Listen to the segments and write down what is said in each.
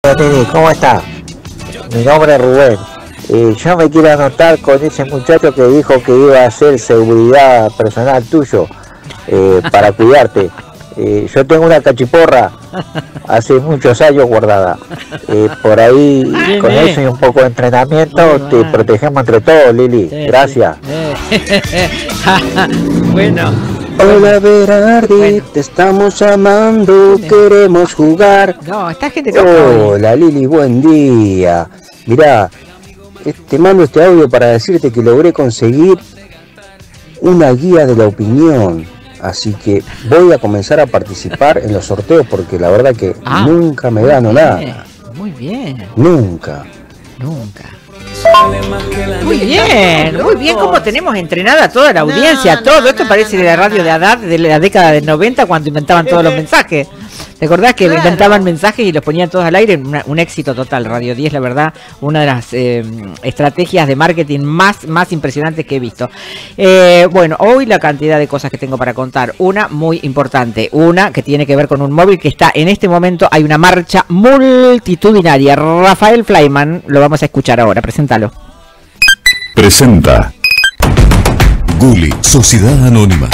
Nini, ¿cómo está? Mi nombre es Rubén. Yo me quiero anotar con ese muchacho que dijo que iba a hacer seguridad personal tuyo para cuidarte. Yo tengo una cachiporra hace muchos años guardada. Por ahí, con eso y un poco de entrenamiento, te protegemos entre todos, Lili. Gracias. Bueno. Hola Berardi, te estamos llamando, queremos jugar. No, esta gente loca. Hola Lili, buen día. Mirá, te mando este audio para decirte que logré conseguir una guía de la opinión. Así que voy a comenzar a participar en los sorteos porque la verdad que nunca me gano nada. Muy bien. Nunca. Muy bien, como tenemos entrenada toda la audiencia, todo esto parece de la radio de Haddad de la década del 90 cuando inventaban todos los mensajes. ¿Te acordás que inventaban mensajes y los ponían todos al aire? Un éxito total, Radio 10, la verdad, una de las estrategias de marketing más impresionantes que he visto. Bueno, hoy la cantidad de cosas que tengo para contar, una muy importante, una que tiene que ver con un móvil que está en este momento, hay una marcha multitudinaria. Rafael Fleiman, lo vamos a escuchar ahora, preséntalo. Presenta Guli, Sociedad Anónima.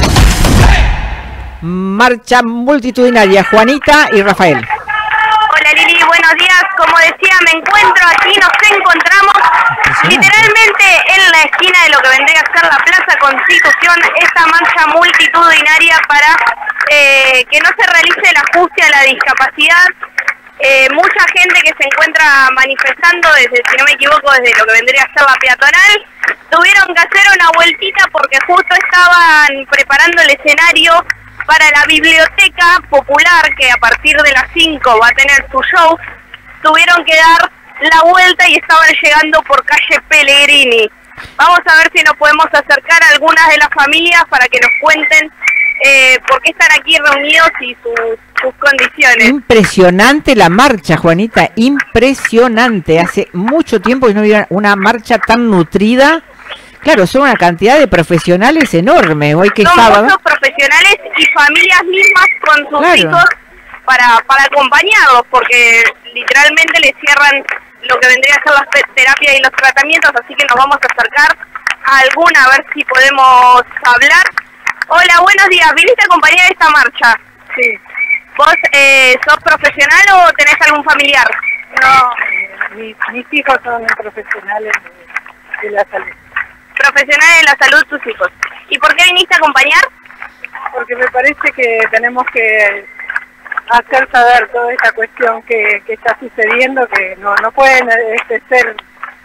Marcha multitudinaria, Juanita y Rafael. Hola Lili, buenos días. Como decía, me encuentro aquí, nos encontramos literalmente en la esquina de lo que vendría a ser la Plaza Constitución, esta marcha multitudinaria para que no se realice el ajuste a la discapacidad. Mucha gente que se encuentra manifestando desde, si no me equivoco, desde lo que vendría a ser la peatonal, tuvieron que hacer una vueltita porque justo estaban preparando el escenario para la biblioteca popular que a partir de las 5 va a tener su show. Tuvieron que dar la vuelta y estaban llegando por calle Pellegrini. Vamos a ver si nos podemos acercar a algunas de las familias para que nos cuenten por qué están aquí reunidos y sus condiciones. Impresionante la marcha, Juanita, impresionante. Hace mucho tiempo que no había una marcha tan nutrida. Claro, son una cantidad de profesionales enorme. Hoy que son sábado. Muchos profesionales y familias mismas con sus hijos para acompañarlos, porque literalmente les cierran lo que vendría a ser las terapias y los tratamientos, así que nos vamos a acercar a alguna a ver si podemos hablar. Hola, buenos días. ¿Viniste a acompañar esta marcha? Sí. ¿Vos sos profesional o tenés algún familiar? No, mis hijos son profesionales de la salud. Profesionales de la salud, tus hijos. ¿Y por qué viniste a acompañar? Porque me parece que tenemos que hacer saber toda esta cuestión que está sucediendo, que no pueden ser,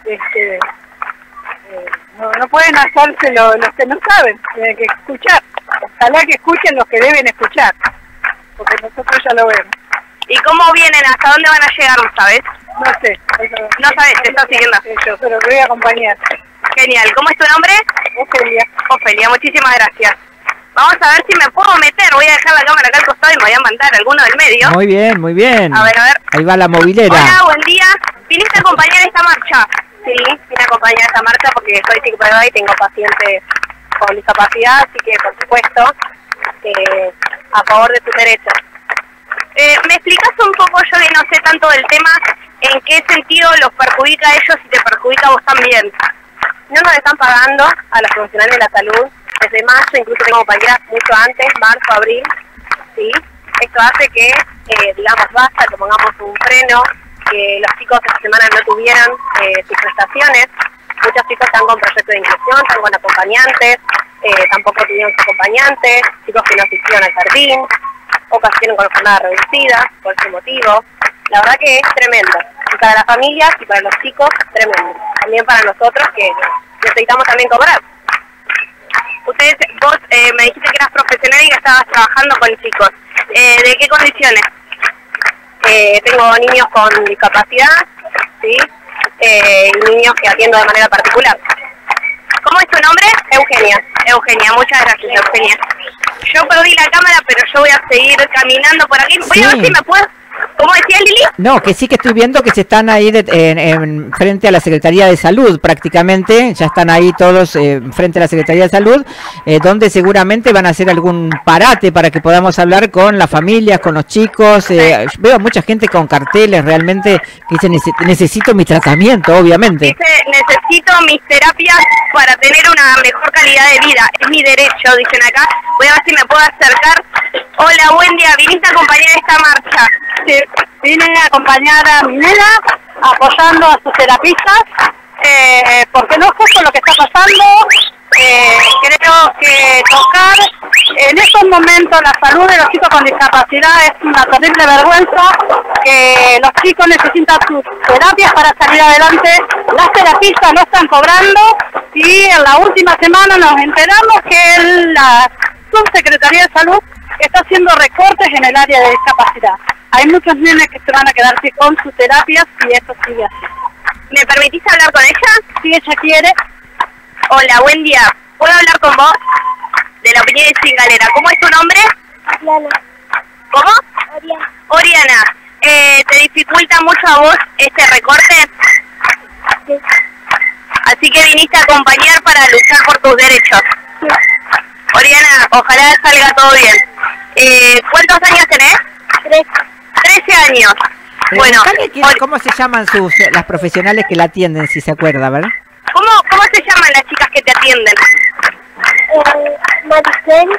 no pueden hacerse los que no saben, tienen que escuchar. Ojalá que escuchen los que deben escuchar, porque nosotros ya lo vemos. ¿Y cómo vienen? ¿Hasta dónde van a llegar, no sabes? No sé. No sabes, te estás siguiendo. Yo, pero te voy a acompañar. Genial. ¿Cómo es tu nombre? Ofelia. Ofelia, muchísimas gracias. Vamos a ver si me puedo meter. Voy a dejar la cámara acá al costado y me voy a mandar alguno del medio. Muy bien, muy bien. A ver. Ahí va la movilera. Hola, buen día. ¿Viniste a acompañar esta marcha? Sí, vine a acompañar esta marcha porque soy psicóloga y tengo pacientes con discapacidad, así que por supuesto a favor de sus derechos. ¿Me explicas un poco, yo que no sé tanto del tema, en qué sentido los perjudica a ellos y te perjudica a vos también? No nos están pagando a los profesionales de la salud desde mayo, incluso tengo compañeras mucho antes, marzo, abril, ¿sí? Esto hace que, digamos, basta, que pongamos un freno, que los chicos esta semana no tuvieran sus prestaciones. Muchos chicos están con proyectos de inclusión, están con acompañantes, tampoco tuvieron sus acompañantes, chicos que no asistieron al jardín, otros tienen con jornada reducida, por ese motivo. La verdad que es tremendo, y para las familias y para los chicos, tremendo. También para nosotros que necesitamos también cobrar. Vos me dijiste que eras profesional y que estabas trabajando con chicos. ¿De qué condiciones? Tengo niños con discapacidad, ¿sí? Y niños que atiendo de manera particular. ¿Cómo es tu nombre? Eugenia. Eugenia, muchas gracias, Eugenia. Yo perdí la cámara, pero yo voy a seguir caminando por aquí. Voy a ver si me puedo ¿Cómo decía Lili? No, que sí que estoy viendo que se están ahí en frente a la Secretaría de Salud prácticamente, ya están ahí todos frente a la Secretaría de Salud, donde seguramente van a hacer algún parate para que podamos hablar con las familias, con los chicos. Veo a mucha gente con carteles realmente que dicen necesito mi tratamiento, obviamente. Dice, necesito mis terapias para tener una mejor calidad de vida, es mi derecho, dicen acá. Voy a ver si me puedo acercar. Hola, buen día, ¿viniste a acompañar esta marcha? Sí, vine a acompañar a mi nena, apoyando a sus terapistas, porque no es justo lo que está pasando. Creo que tocar en estos momentos la salud de los chicos con discapacidad es una terrible vergüenza, que los chicos necesitan sus terapias para salir adelante. Las terapistas no están cobrando y en la última semana nos enteramos que la Subsecretaría de Salud está haciendo recortes en el área de discapacidad. Hay muchos nenes que se van a quedar con sus terapias y esto sigue así. ¿Me permitís hablar con ella? Si ella quiere. Hola, buen día. ¿Puedo hablar con vos? De la opinión de Sin Galera. ¿Cómo es tu nombre? Oriana. ¿Cómo? Oriana. Oriana. ¿Te dificulta mucho a vos este recorte? Sí. Así que viniste a acompañar para luchar por tus derechos. Sí. Oriana, ojalá salga todo bien. ¿Cuántos años tenés? 13 años. Bueno, ¿cómo se llaman las profesionales que la atienden, si se acuerda, verdad? ¿Cómo se llaman las chicas que te atienden? Maricel,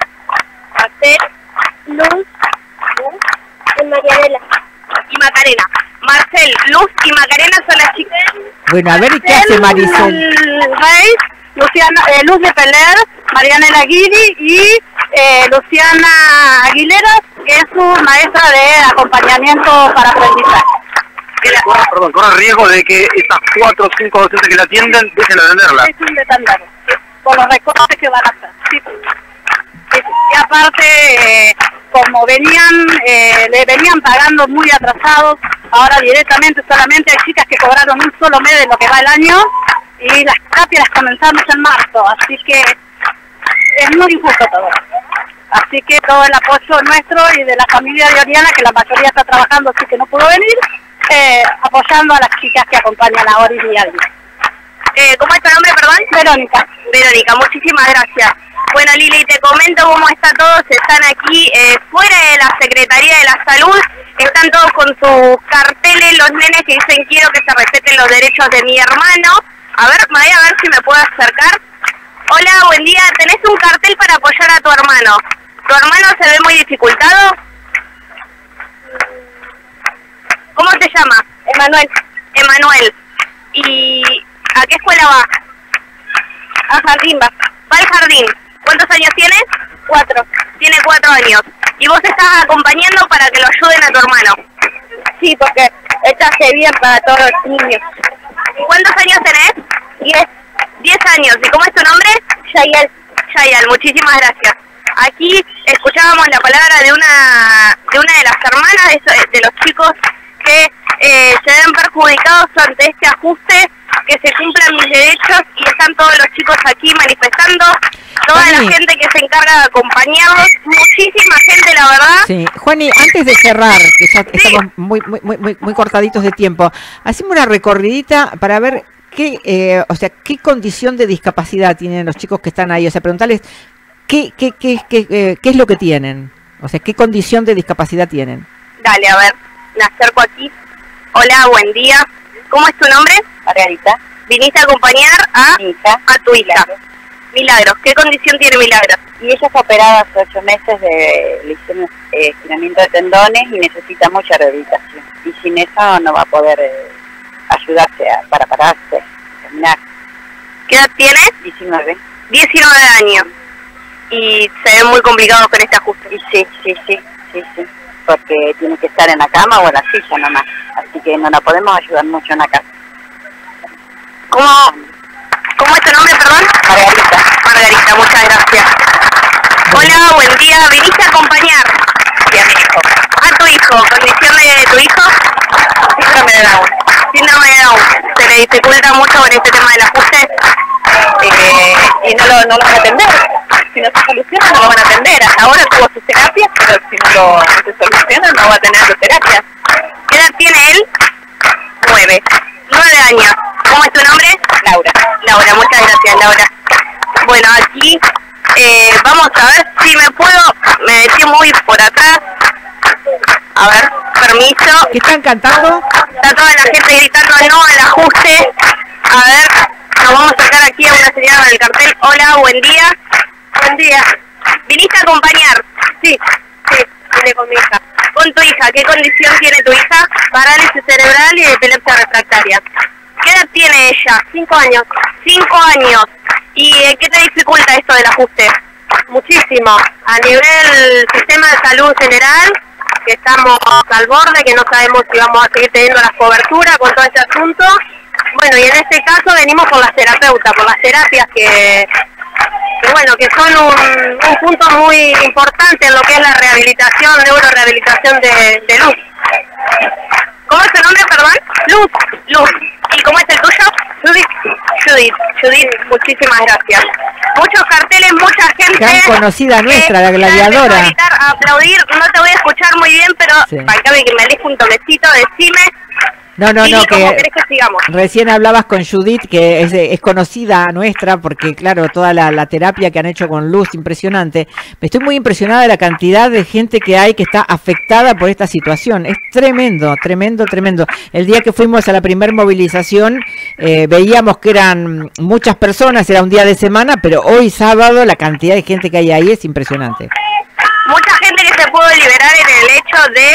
Luz y Marianela. Y Macarena. Marcel, Luz y Macarena son las chicas. Bueno, a ver, ¿y qué hace Maricel? Rey, Luciana, Luz de Peler, Marianela Guidi y Luciana Aguilera, que es su maestra de acompañamiento para aprendizaje. Corre el riesgo de que esas 4 o 5 docentes que la atienden dejen de atenderla. Es un detallado, con los recortes que van a hacer. Sí. Y aparte, como le venían pagando muy atrasados, ahora directamente solamente hay chicas que cobraron un solo mes de lo que va el año y las terapias las comenzamos en marzo, así que es muy injusto todo. Así que todo el apoyo nuestro y de la familia de Oriana, que la mayoría está trabajando, así que no pudo venir, apoyando a las chicas que acompañan ahora y día a día. ¿Cómo es tu nombre, perdón? Verónica. Verónica, muchísimas gracias. Bueno, Lili, te comento cómo está todo. Están aquí fuera de la Secretaría de la Salud. Están todos con sus carteles, los nenes que dicen quiero que se respeten los derechos de mi hermano. A ver, voy a ver si me puedo acercar. Hola, buen día. ¿Tenés un cartel para apoyar a tu hermano? ¿Tu hermano se ve muy dificultado? ¿Cómo se llama? Emanuel. Emanuel. ¿Y a qué escuela va? A jardín va. Va al jardín. ¿Cuántos años tienes? 4. Tiene 4 años. ¿Y vos estás acompañando para que lo ayuden a tu hermano? Sí, porque esto hace bien para todos los niños. ¿Cuántos años tenés? 10. 10 años. ¿Y cómo es tu nombre? Yayel. Yayel, muchísimas gracias. Aquí escuchábamos la palabra de una de las hermanas de los chicos que se ven perjudicados ante este ajuste, que se cumplan mis derechos, y están todos los chicos aquí manifestando, toda Juani, la gente que se encarga de acompañarlos, muchísima gente, la verdad. Sí, Juani, antes de cerrar, que ya Sí. estamos muy cortaditos de tiempo, hacemos una recorridita para ver qué condición de discapacidad tienen los chicos que están ahí, o sea, preguntarles qué es lo que tienen, o sea, qué condición de discapacidad tienen. Dale, a ver, me acerco aquí. Hola, buen día. ¿Cómo es tu nombre? Margarita. Viniste a acompañar a tu hija. Milagros. ¿Qué condición tiene Milagros? Y ella fue operada hace 8 meses, le hicieron estiramiento de tendones y necesita mucha rehabilitación. Y sin eso no va a poder ayudarse para pararse, caminar. ¿Qué edad tiene? 19. 19 años. Y se ve muy complicado con este ajuste. Y sí. Porque tiene que estar en la cama o en la silla nomás. Así que no la podemos ayudar mucho en la casa. ¿Cómo es tu nombre, perdón? Margarita. Margarita, muchas gracias. Hola, buen día. ¿Viniste a acompañar? Sí, a mi hijo. A tu hijo. ¿Condición de tu hijo? Síndrome de Down. Síndrome de Down. ¿Se le dificulta mucho con este tema del ajuste? Y no lo van a atender. si no se soluciona no lo van a atender. Hasta ahora tuvo sus terapias, pero si no se soluciona no va a tener sus terapias. ¿Qué edad tiene él? 9 años. ¿Cómo es tu nombre? Laura. Laura, muchas gracias, Laura. Bueno, aquí vamos a ver si me me metí muy por atrás. A ver, permiso. ¿Qué están cantando? Está toda la gente gritando no al ajuste. A ver, nos vamos a sacar aquí a una señora con el cartel. Hola, buen día. Buen día. ¿Viniste a acompañar? Sí, vine con mi hija. Con tu hija. ¿Qué condición tiene tu hija? Parálisis cerebral y epilepsia refractaria. ¿Qué edad tiene ella? 5 años. 5 años. ¿Y qué te dificulta esto del ajuste? Muchísimo. A nivel sistema de salud general, que estamos al borde, que no sabemos si vamos a seguir teniendo las coberturas con todo este asunto. Bueno, y en este caso venimos por las terapeutas, por las terapias que son un punto muy importante en lo que es la rehabilitación, neurorehabilitación de Luz. ¿Cómo es tu nombre, perdón? Luz. ¿Y cómo es el tuyo? Judith, muchísimas gracias. Muchos carteles, mucha gente. Gran conocida nuestra, la gladiadora. A gritar, a aplaudir, no te voy a escuchar muy bien, pero sí. Acá que me alejo un toquecito, decime. No, ¿Cómo que querés que sigamos? recién hablabas con Judith, que es conocida nuestra, porque claro, toda la terapia que han hecho con Luz, impresionante. Me estoy muy impresionada de la cantidad de gente que hay que está afectada por esta situación. Es tremendo. El día que fuimos a la primer movilización, veíamos que eran muchas personas, era un día de semana, pero hoy sábado la cantidad de gente que hay ahí es impresionante. Mucha gente que se pudo liberar en el hecho de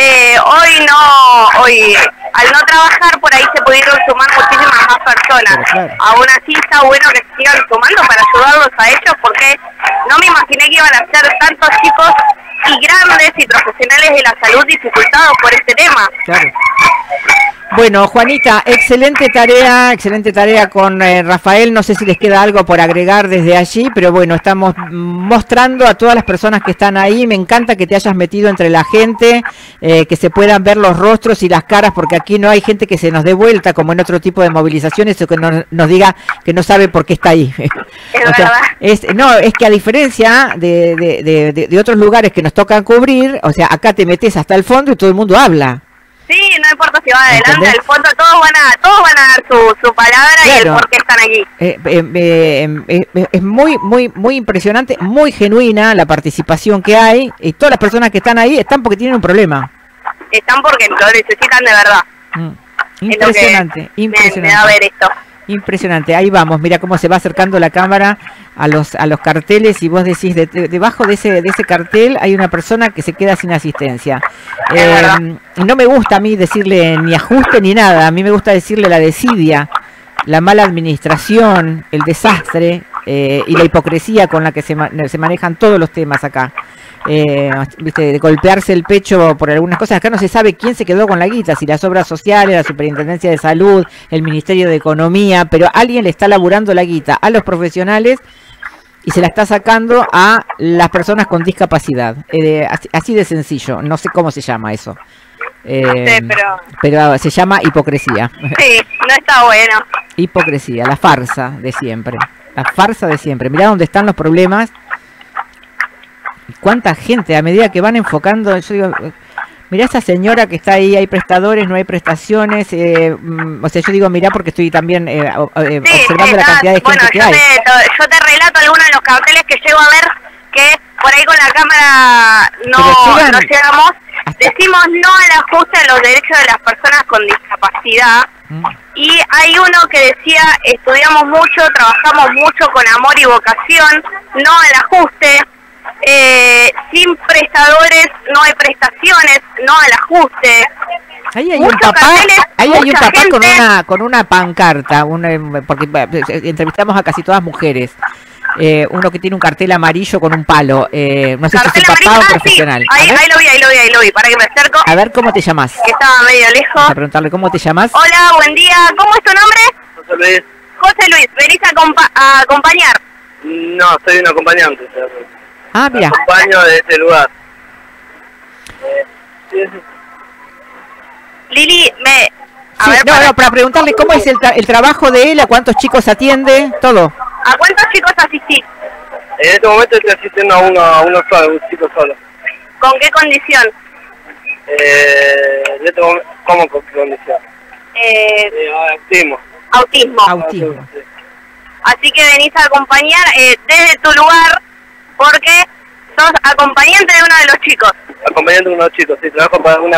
hoy al no trabajar por ahí se pudieron sumar muchísimas más personas. Claro. Aún así está bueno que sigan sumando para ayudarlos a ellos, porque no me imaginé que iban a ser tantos chicos y grandes y profesionales de la salud dificultados por este tema. Claro. Bueno, Juanita, excelente tarea con Rafael. No sé si les queda algo por agregar desde allí, pero bueno, estamos mostrando a todas las personas que están ahí. Me encanta que te hayas metido entre la gente, que se puedan ver los rostros y las caras, porque aquí no hay gente que se nos dé vuelta, como en otro tipo de movilizaciones, o que nos diga que no sabe por qué está ahí. Es verdad. Es que a diferencia de otros lugares que nos tocan cubrir, o sea, acá te metes hasta el fondo y todo el mundo habla. Sí, no importa si va adelante, ¿entendés? al fondo todos van a dar su palabra, claro, y el por qué están aquí. Es muy impresionante, muy genuina la participación que hay, y todas las personas que están ahí están porque tienen un problema. Están porque lo necesitan de verdad. Impresionante. Me da a ver esto. Impresionante, ahí vamos, mira cómo se va acercando la cámara a los carteles, y vos decís, debajo de ese cartel hay una persona que se queda sin asistencia. No me gusta a mí decirle ni ajuste ni nada, a mí me gusta decirle la desidia, la mala administración, el desastre y la hipocresía con la que se manejan todos los temas acá. Viste, de golpearse el pecho por algunas cosas. Acá no se sabe quién se quedó con la guita, si las obras sociales, la Superintendencia de Salud, el Ministerio de Economía, pero alguien le está laburando la guita a los profesionales y se la está sacando a las personas con discapacidad. Así de sencillo, no sé cómo se llama eso. No sé, pero se llama hipocresía. Sí, no está bueno. Hipocresía, la farsa de siempre. La farsa de siempre. Mirá dónde están los problemas. Cuánta gente, a medida que van enfocando, yo digo, mirá esa señora que está ahí, hay prestadores, no hay prestaciones, o sea, yo digo, mirá porque estoy también observando la cantidad de gente que hay. Yo te relato algunos de los carteles que llego a ver, que por ahí con la cámara no llegamos. Decimos no al ajuste a los derechos de las personas con discapacidad. Y hay uno que decía, estudiamos mucho, trabajamos mucho con amor y vocación, no al ajuste. Sin prestadores no hay prestaciones, no al ajuste. Ahí hay un papá con una pancarta, porque entrevistamos a casi todas mujeres. Uno que tiene un cartel amarillo con un palo, no sé si es un papá o profesional. Sí. Ahí lo vi, para que me acerco. A ver, ¿cómo te llamas? Que estaba medio lejos. Vamos a preguntarle, ¿cómo te llamas? Hola, buen día, ¿cómo es tu nombre? José Luis. José Luis, ¿venís a acompañar? No, soy un acompañante. Ah, mira. Acompaño de este lugar. Lili, para preguntarle cómo es el trabajo de él, a cuántos chicos atiende, todo. ¿A cuántos chicos asistís? En este momento estoy asistiendo a uno solo, un chico solo. ¿Con qué condición? En este momento, ¿cómo con qué condición? Autismo. Autismo. Autismo. Sí. Así que venís a acompañar desde tu lugar porque sos acompañante de uno de los chicos. Acompañando a unos chicos, sí, trabajo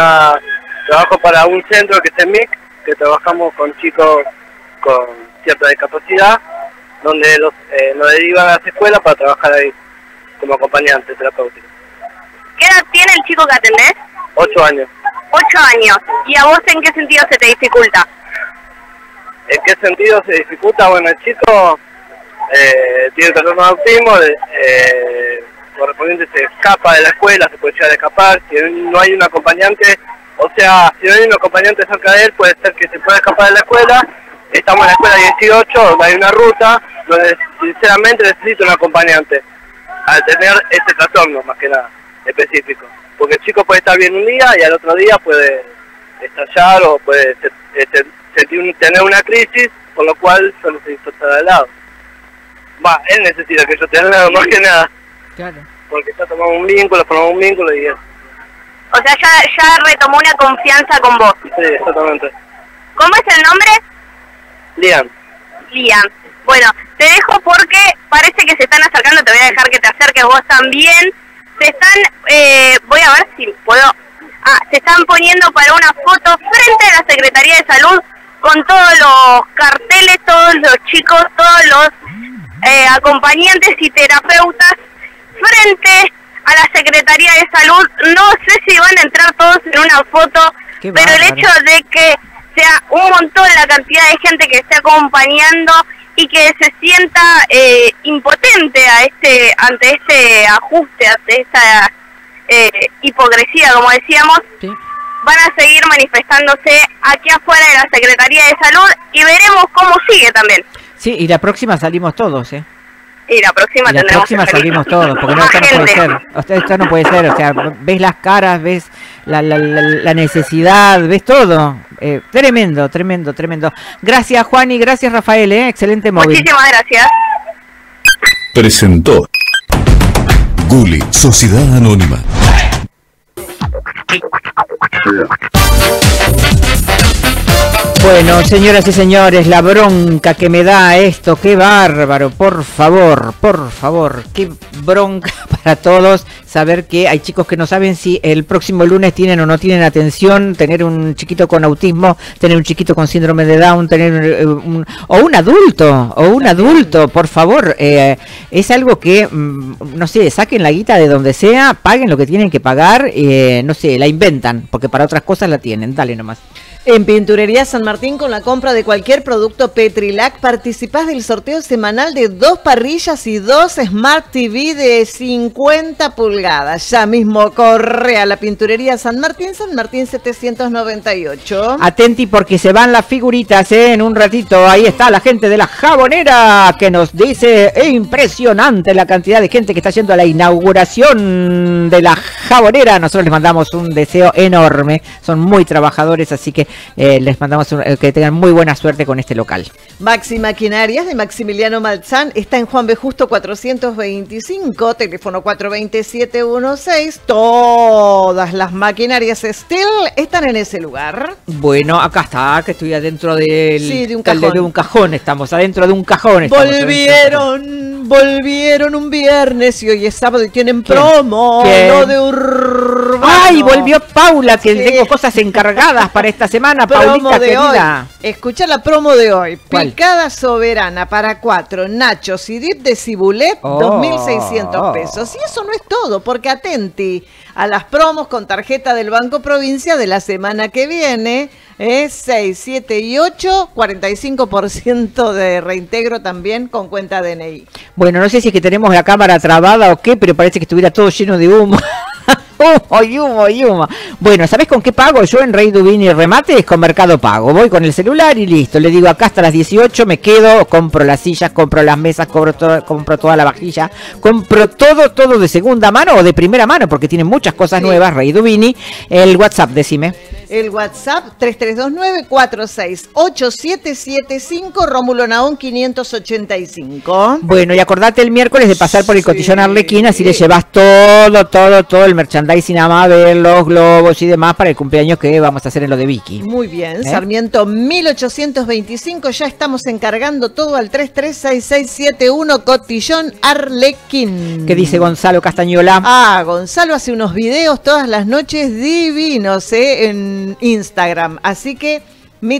para un centro que es el MIC, que trabajamos con chicos con cierta discapacidad, donde los derivan a las escuelas para trabajar ahí como acompañante terapéutico. ¿Qué edad tiene el chico que atendés? 8 años. 8 años. ¿Y a vos en qué sentido se te dificulta? ¿En qué sentido se dificulta? Bueno, el chico tiene trastorno de autismo, correspondiente se escapa de la escuela, se puede llegar a escapar, si no hay un acompañante, o sea, si no hay un acompañante cerca de él, puede ser que se pueda escapar de la escuela. Estamos en la escuela 18, donde hay una ruta, donde sinceramente necesito un acompañante, al tener este trastorno, más que nada, específico. Porque el chico puede estar bien un día y al otro día puede estallar o puede tener una crisis, por lo cual yo necesito estar al lado. Él necesita que yo esté al lado, más que nada. Claro. Porque ya formamos un vínculo y eso. O sea, ya retomó una confianza con vos. Sí, exactamente. ¿Cómo es el nombre? Liam. Liam. Bueno, te dejo porque parece que se están acercando, te voy a dejar que te acerques vos también. Se están, voy a ver si puedo... se están poniendo para una foto frente a la Secretaría de Salud con todos los carteles, todos los chicos, todos los acompañantes y terapeutas frente a la Secretaría de Salud. No sé si van a entrar todos en una foto, pero el hecho de que sea un montón la cantidad de gente que esté acompañando y que se sienta impotente ante este ajuste, ante esta hipocresía, como decíamos, sí, van a seguir manifestándose aquí afuera de la Secretaría de Salud y veremos cómo sigue también. Sí, y la próxima salimos todos, ¿eh? Y la próxima Y la tendremos próxima que salir salimos todos, porque más esto no puede gente. ser. Esto no puede ser, o sea, ves las caras, ves la necesidad, ves todo. Tremendo, tremendo, tremendo. Gracias, Juan, y gracias, Rafael, excelente móvil. Muchísimas gracias. Presentó Guli, Sociedad Anónima. Bueno, señoras y señores, la bronca que me da esto, qué bárbaro, por favor, qué bronca para todos saber que hay chicos que no saben si el próximo lunes tienen o no tienen atención, tener un chiquito con autismo, tener un chiquito con síndrome de Down, tener un adulto, por favor, es algo que, no sé, saquen la guita de donde sea, paguen lo que tienen que pagar, no sé, la inventan, porque para otras cosas la tienen, dale nomás. En Pinturería San Martín, con la compra de cualquier producto Petrilac, participás del sorteo semanal de 2 parrillas y 2 Smart TV de 50 pulgadas. Ya mismo corre a la Pinturería San Martín 798. Atenti porque se van las figuritas, en un ratito. Ahí está la gente de la Jabonera que nos dice, impresionante la cantidad de gente que está yendo a la inauguración de la Jabonera. Nosotros les mandamos un deseo enorme, son muy trabajadores, así que les mandamos que tengan muy buena suerte con este local. Maxi Maquinarias de Maximiliano Malzán está en Juan B. Justo 425, teléfono 42716. Todas las maquinarias Steel están en ese lugar. Bueno, acá está, que estoy adentro Sí, de un cajón. de un cajón, estamos adentro de un cajón. Volvieron un viernes y hoy es sábado y tienen promo. ¿Quién? No de Urbano. ¡Ay, volvió Paula! Que Sí. tengo cosas encargadas para esta semana, Promo Paulita de querida. hoy. Escucha la promo de hoy. ¿Cuál? Picada soberana para 4, nachos y dip de cibulet, 2.600 pesos. Y eso no es todo, porque atenti a las promos con tarjeta del Banco Provincia de la semana que viene. 6, 7 y 8, 45% de reintegro también con cuenta DNI. Bueno, no sé si es que tenemos la cámara trabada o qué, pero parece que estuviera todo lleno de humo. Humo. Bueno, ¿sabés con qué pago yo en Rey Dubini Remates? Con Mercado Pago. Voy con el celular y listo. Le digo, acá hasta las 18 me quedo, compro las sillas, compro las mesas, compro toda la vajilla, compro todo de segunda mano o de primera mano, porque tiene muchas cosas nuevas, Rey Dubini. El WhatsApp, decime. El WhatsApp 3329-468775, Rómulo Naón 585. Bueno, y acordate el miércoles de pasar por el Cotillón Arlequín, así le llevas todo el merchandising a Mabel, los globos y demás para el cumpleaños que vamos a hacer en lo de Vicky. Muy bien, Sarmiento 1825, ya estamos encargando todo al 336671, Cotillón Arlequín. ¿Qué dice Gonzalo Castañola? Gonzalo hace unos videos todas las noches divinos, en Instagram, así que mi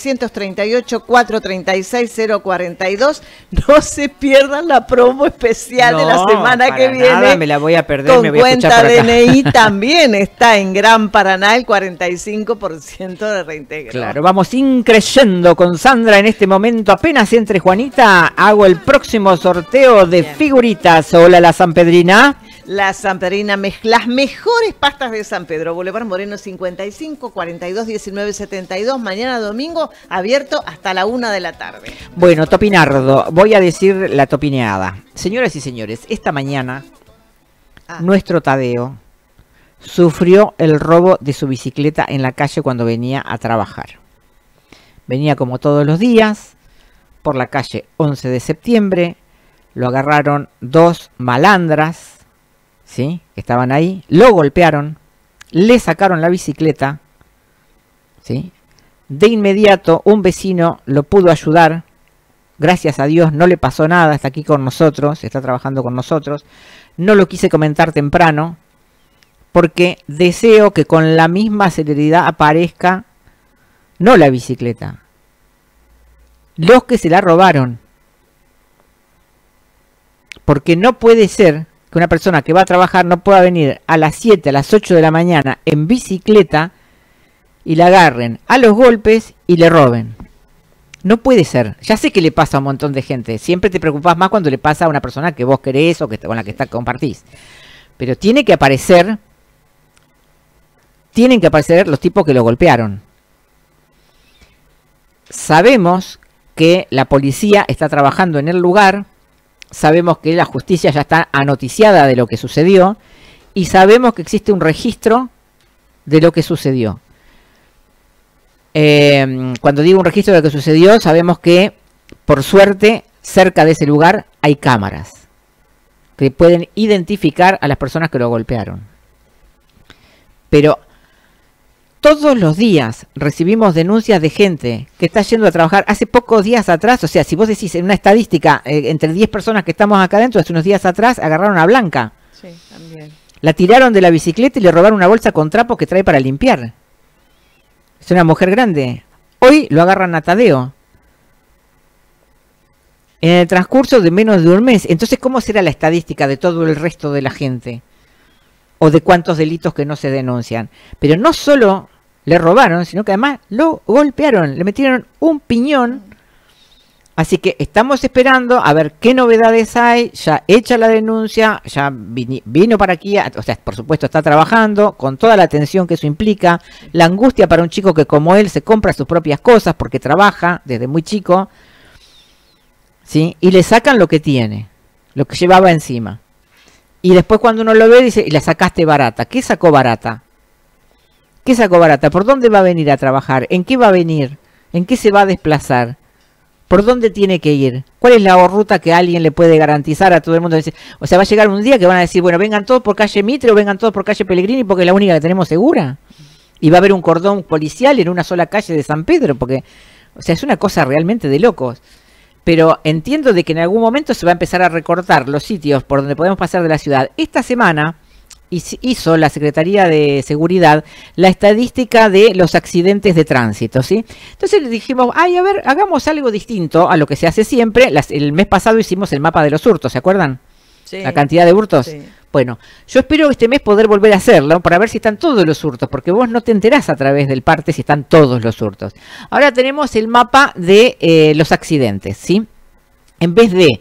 3638-436-042. No se pierdan la promo especial de la semana que viene. Nada, me la voy a perder. Con me voy cuenta a DNI también está en Gran Paraná el 45% de reintegro. Claro, vamos increyendo con Sandra en este momento. Apenas entre Juanita, hago el próximo sorteo de figuritas. Hola, la Sanpedrina. La Sanpedrina, las mejores pastas de San Pedro, Boulevard Moreno 55, 42 19 72, mañana domingo, abierto hasta la 1 de la tarde. Bueno, Topinardo, voy a decir la topineada. Señoras y señores, esta mañana nuestro Tadeo sufrió el robo de su bicicleta en la calle cuando venía a trabajar. Venía como todos los días por la calle 11 de septiembre, lo agarraron dos malandras, ¿sí? Que estaban ahí, lo golpearon, le sacaron la bicicleta, ¿sí? De inmediato un vecino lo pudo ayudar, gracias a Dios no le pasó nada, está aquí con nosotros, está trabajando con nosotros. No lo quise comentar temprano porque deseo que con la misma celeridad aparezca, no la bicicleta, los que se la robaron, porque no puede ser que una persona que va a trabajar no pueda venir a las 7, a las 8 de la mañana en bicicleta y la agarren a los golpes y le roben. No puede ser. Ya sé que le pasa a un montón de gente. Siempre te preocupas más cuando le pasa a una persona que vos querés o que con la que compartís. Pero tienen que aparecer los tipos que lo golpearon. Sabemos que la policía está trabajando en el lugar. Sabemos que la justicia ya está anoticiada de lo que sucedió y sabemos que existe un registro de lo que sucedió. Cuando digo un registro de lo que sucedió, sabemos que, por suerte, cerca de ese lugar hay cámaras que pueden identificar a las personas que lo golpearon. Pero todos los días recibimos denuncias de gente que está yendo a trabajar. Hace pocos días atrás, o sea, si vos decís en una estadística, entre 10 personas que estamos acá adentro, hace unos días atrás agarraron a Blanca. Sí, también. La tiraron de la bicicleta y le robaron una bolsa con trapos que trae para limpiar. Es una mujer grande. Hoy lo agarran a Tadeo. En el transcurso de menos de un mes. Entonces, ¿cómo será la estadística de todo el resto de la gente? O de cuántos delitos que no se denuncian. Pero no solo le robaron, sino que además lo golpearon, le metieron un piñón. Así que estamos esperando a ver qué novedades hay. Ya hecha la denuncia, ya vino para aquí, o sea, por supuesto está trabajando con toda la atención que eso implica, la angustia para un chico que como él se compra sus propias cosas porque trabaja desde muy chico, ¿sí? Y le sacan lo que tiene, lo que llevaba encima. Y después cuando uno lo ve dice, y la sacaste barata. ¿Qué sacó barata? ¿Qué sacó barata? ¿Por dónde va a venir a trabajar? ¿En qué va a venir? ¿En qué se va a desplazar? ¿Por dónde tiene que ir? ¿Cuál es la ruta que alguien le puede garantizar a todo el mundo? O sea, va a llegar un día que van a decir, bueno, vengan todos por calle Mitre o vengan todos por calle Pellegrini porque es la única que tenemos segura. Y va a haber un cordón policial en una sola calle de San Pedro porque, o sea, es una cosa realmente de locos. Pero entiendo de que en algún momento se va a empezar a recortar los sitios por donde podemos pasar de la ciudad. Esta semana hizo la Secretaría de Seguridad la estadística de los accidentes de tránsito, ¿sí? Entonces le dijimos, ay, a ver, hagamos algo distinto a lo que se hace siempre. El mes pasado hicimos el mapa de los hurtos, ¿se acuerdan? Sí. La cantidad de hurtos. Sí. Bueno, yo espero este mes poder volver a hacerlo para ver si están todos los hurtos, porque vos no te enterás a través del parte si están todos los hurtos. Ahora tenemos el mapa de los accidentes, ¿sí? En vez de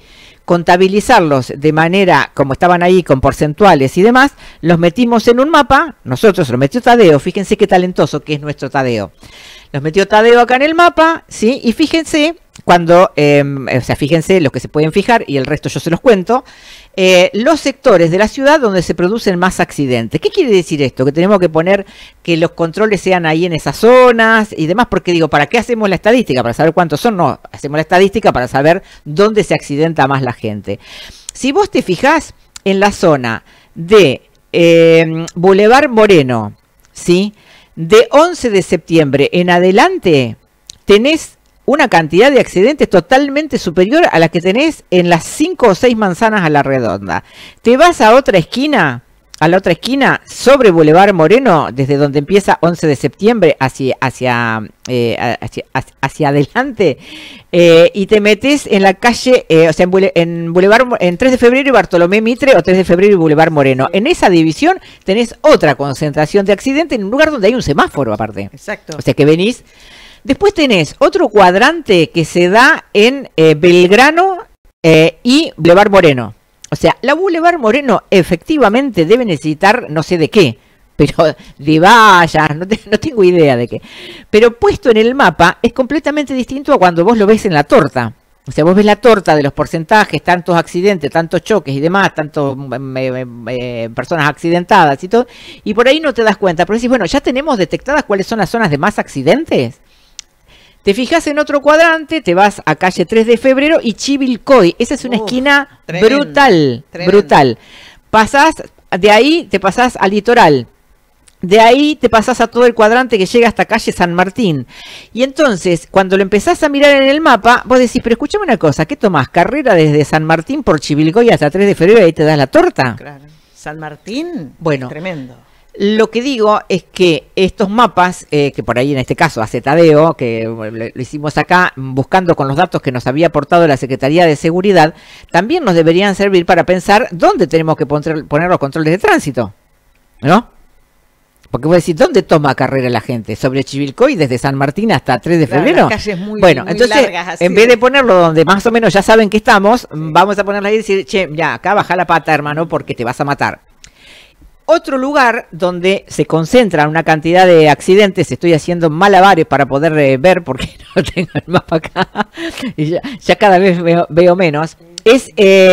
contabilizarlos de manera como estaban ahí con porcentuales y demás, los metimos en un mapa, nosotros lo metió Tadeo, fíjense qué talentoso que es nuestro Tadeo. Los metió Tadeo acá en el mapa, ¿sí? Y fíjense cuando, o sea, fíjense los que se pueden fijar y el resto yo se los cuento, los sectores de la ciudad donde se producen más accidentes. ¿Qué quiere decir esto? Que tenemos que poner que los controles sean ahí en esas zonas y demás, porque digo, ¿para qué hacemos la estadística? ¿Para saber cuántos son? No, hacemos la estadística para saber dónde se accidenta más la gente. Si vos te fijás en la zona de Boulevard Moreno, ¿sí? De 11 de septiembre en adelante tenés una cantidad de accidentes totalmente superior a la que tenés en las 5 o 6 manzanas a la redonda. Te vas a otra esquina, sobre Boulevard Moreno, desde donde empieza 11 de septiembre hacia adelante, y te metes en la calle, o sea, en 3 de febrero y Bartolomé Mitre, o 3 de febrero y Boulevard Moreno. En esa división tenés otra concentración de accidentes en un lugar donde hay un semáforo aparte. Exacto. O sea que venís. Después tenés otro cuadrante que se da en Belgrano y Boulevard Moreno. O sea, la Boulevard Moreno efectivamente debe necesitar no sé de qué, pero de vallas, no tengo idea de qué. Pero puesto en el mapa es completamente distinto a cuando vos lo ves en la torta. O sea, vos ves la torta de los porcentajes, tantos accidentes, tantos choques y demás, tantos personas accidentadas y todo, y por ahí no te das cuenta. Pero decís, bueno, ya tenemos detectadas cuáles son las zonas de más accidentes. Te fijas en otro cuadrante, te vas a calle 3 de febrero y Chivilcoy. Esa es una esquina brutal, brutal. Pasás, de ahí te pasás al litoral. De ahí te pasás a todo el cuadrante que llega hasta calle San Martín. Y entonces, cuando lo empezás a mirar en el mapa, vos decís, pero escúchame una cosa, ¿qué tomás? ¿Carrera desde San Martín por Chivilcoy hasta 3 de febrero y ahí te das la torta? Claro. San Martín, bueno, tremendo. Lo que digo es que estos mapas, que por ahí en este caso hace Tadeo, que lo hicimos acá buscando con los datos que nos había aportado la Secretaría de Seguridad, también nos deberían servir para pensar dónde tenemos que poner los controles de tránsito, ¿no? Porque vos decís, ¿dónde toma carrera la gente? ¿Sobre Chivilcoy desde San Martín hasta 3 de febrero? Las calles muy entonces, largas, así. En vez de ponerlo donde más o menos ya saben que estamos, vamos a ponerla ahí y decir, che, ya, acá baja la pata, hermano, porque te vas a matar. Otro lugar donde se concentra una cantidad de accidentes, estoy haciendo malabares para poder ver, porque no tengo el mapa acá, y ya cada vez veo menos, es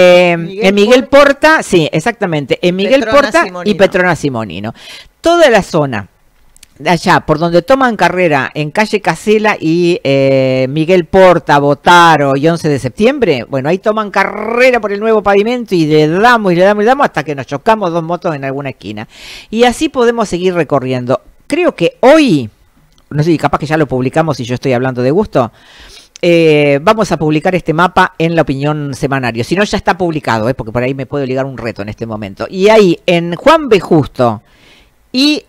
en Miguel Porta, sí, exactamente, en Miguel Porta y Petrona Simonino. Toda la zona de allá, por donde toman carrera en calle Casela y Miguel Porta, Botaro y 11 de septiembre, bueno, ahí toman carrera por el nuevo pavimento y le damos hasta que nos chocamos dos motos en alguna esquina. Y así podemos seguir recorriendo. Creo que hoy, no sé, capaz que ya lo publicamos y yo estoy hablando de gusto, vamos a publicar este mapa en La Opinión Semanario. Si no, ya está publicado, porque por ahí me puede ligar un reto en este momento. Y ahí, en Juan B. Justo y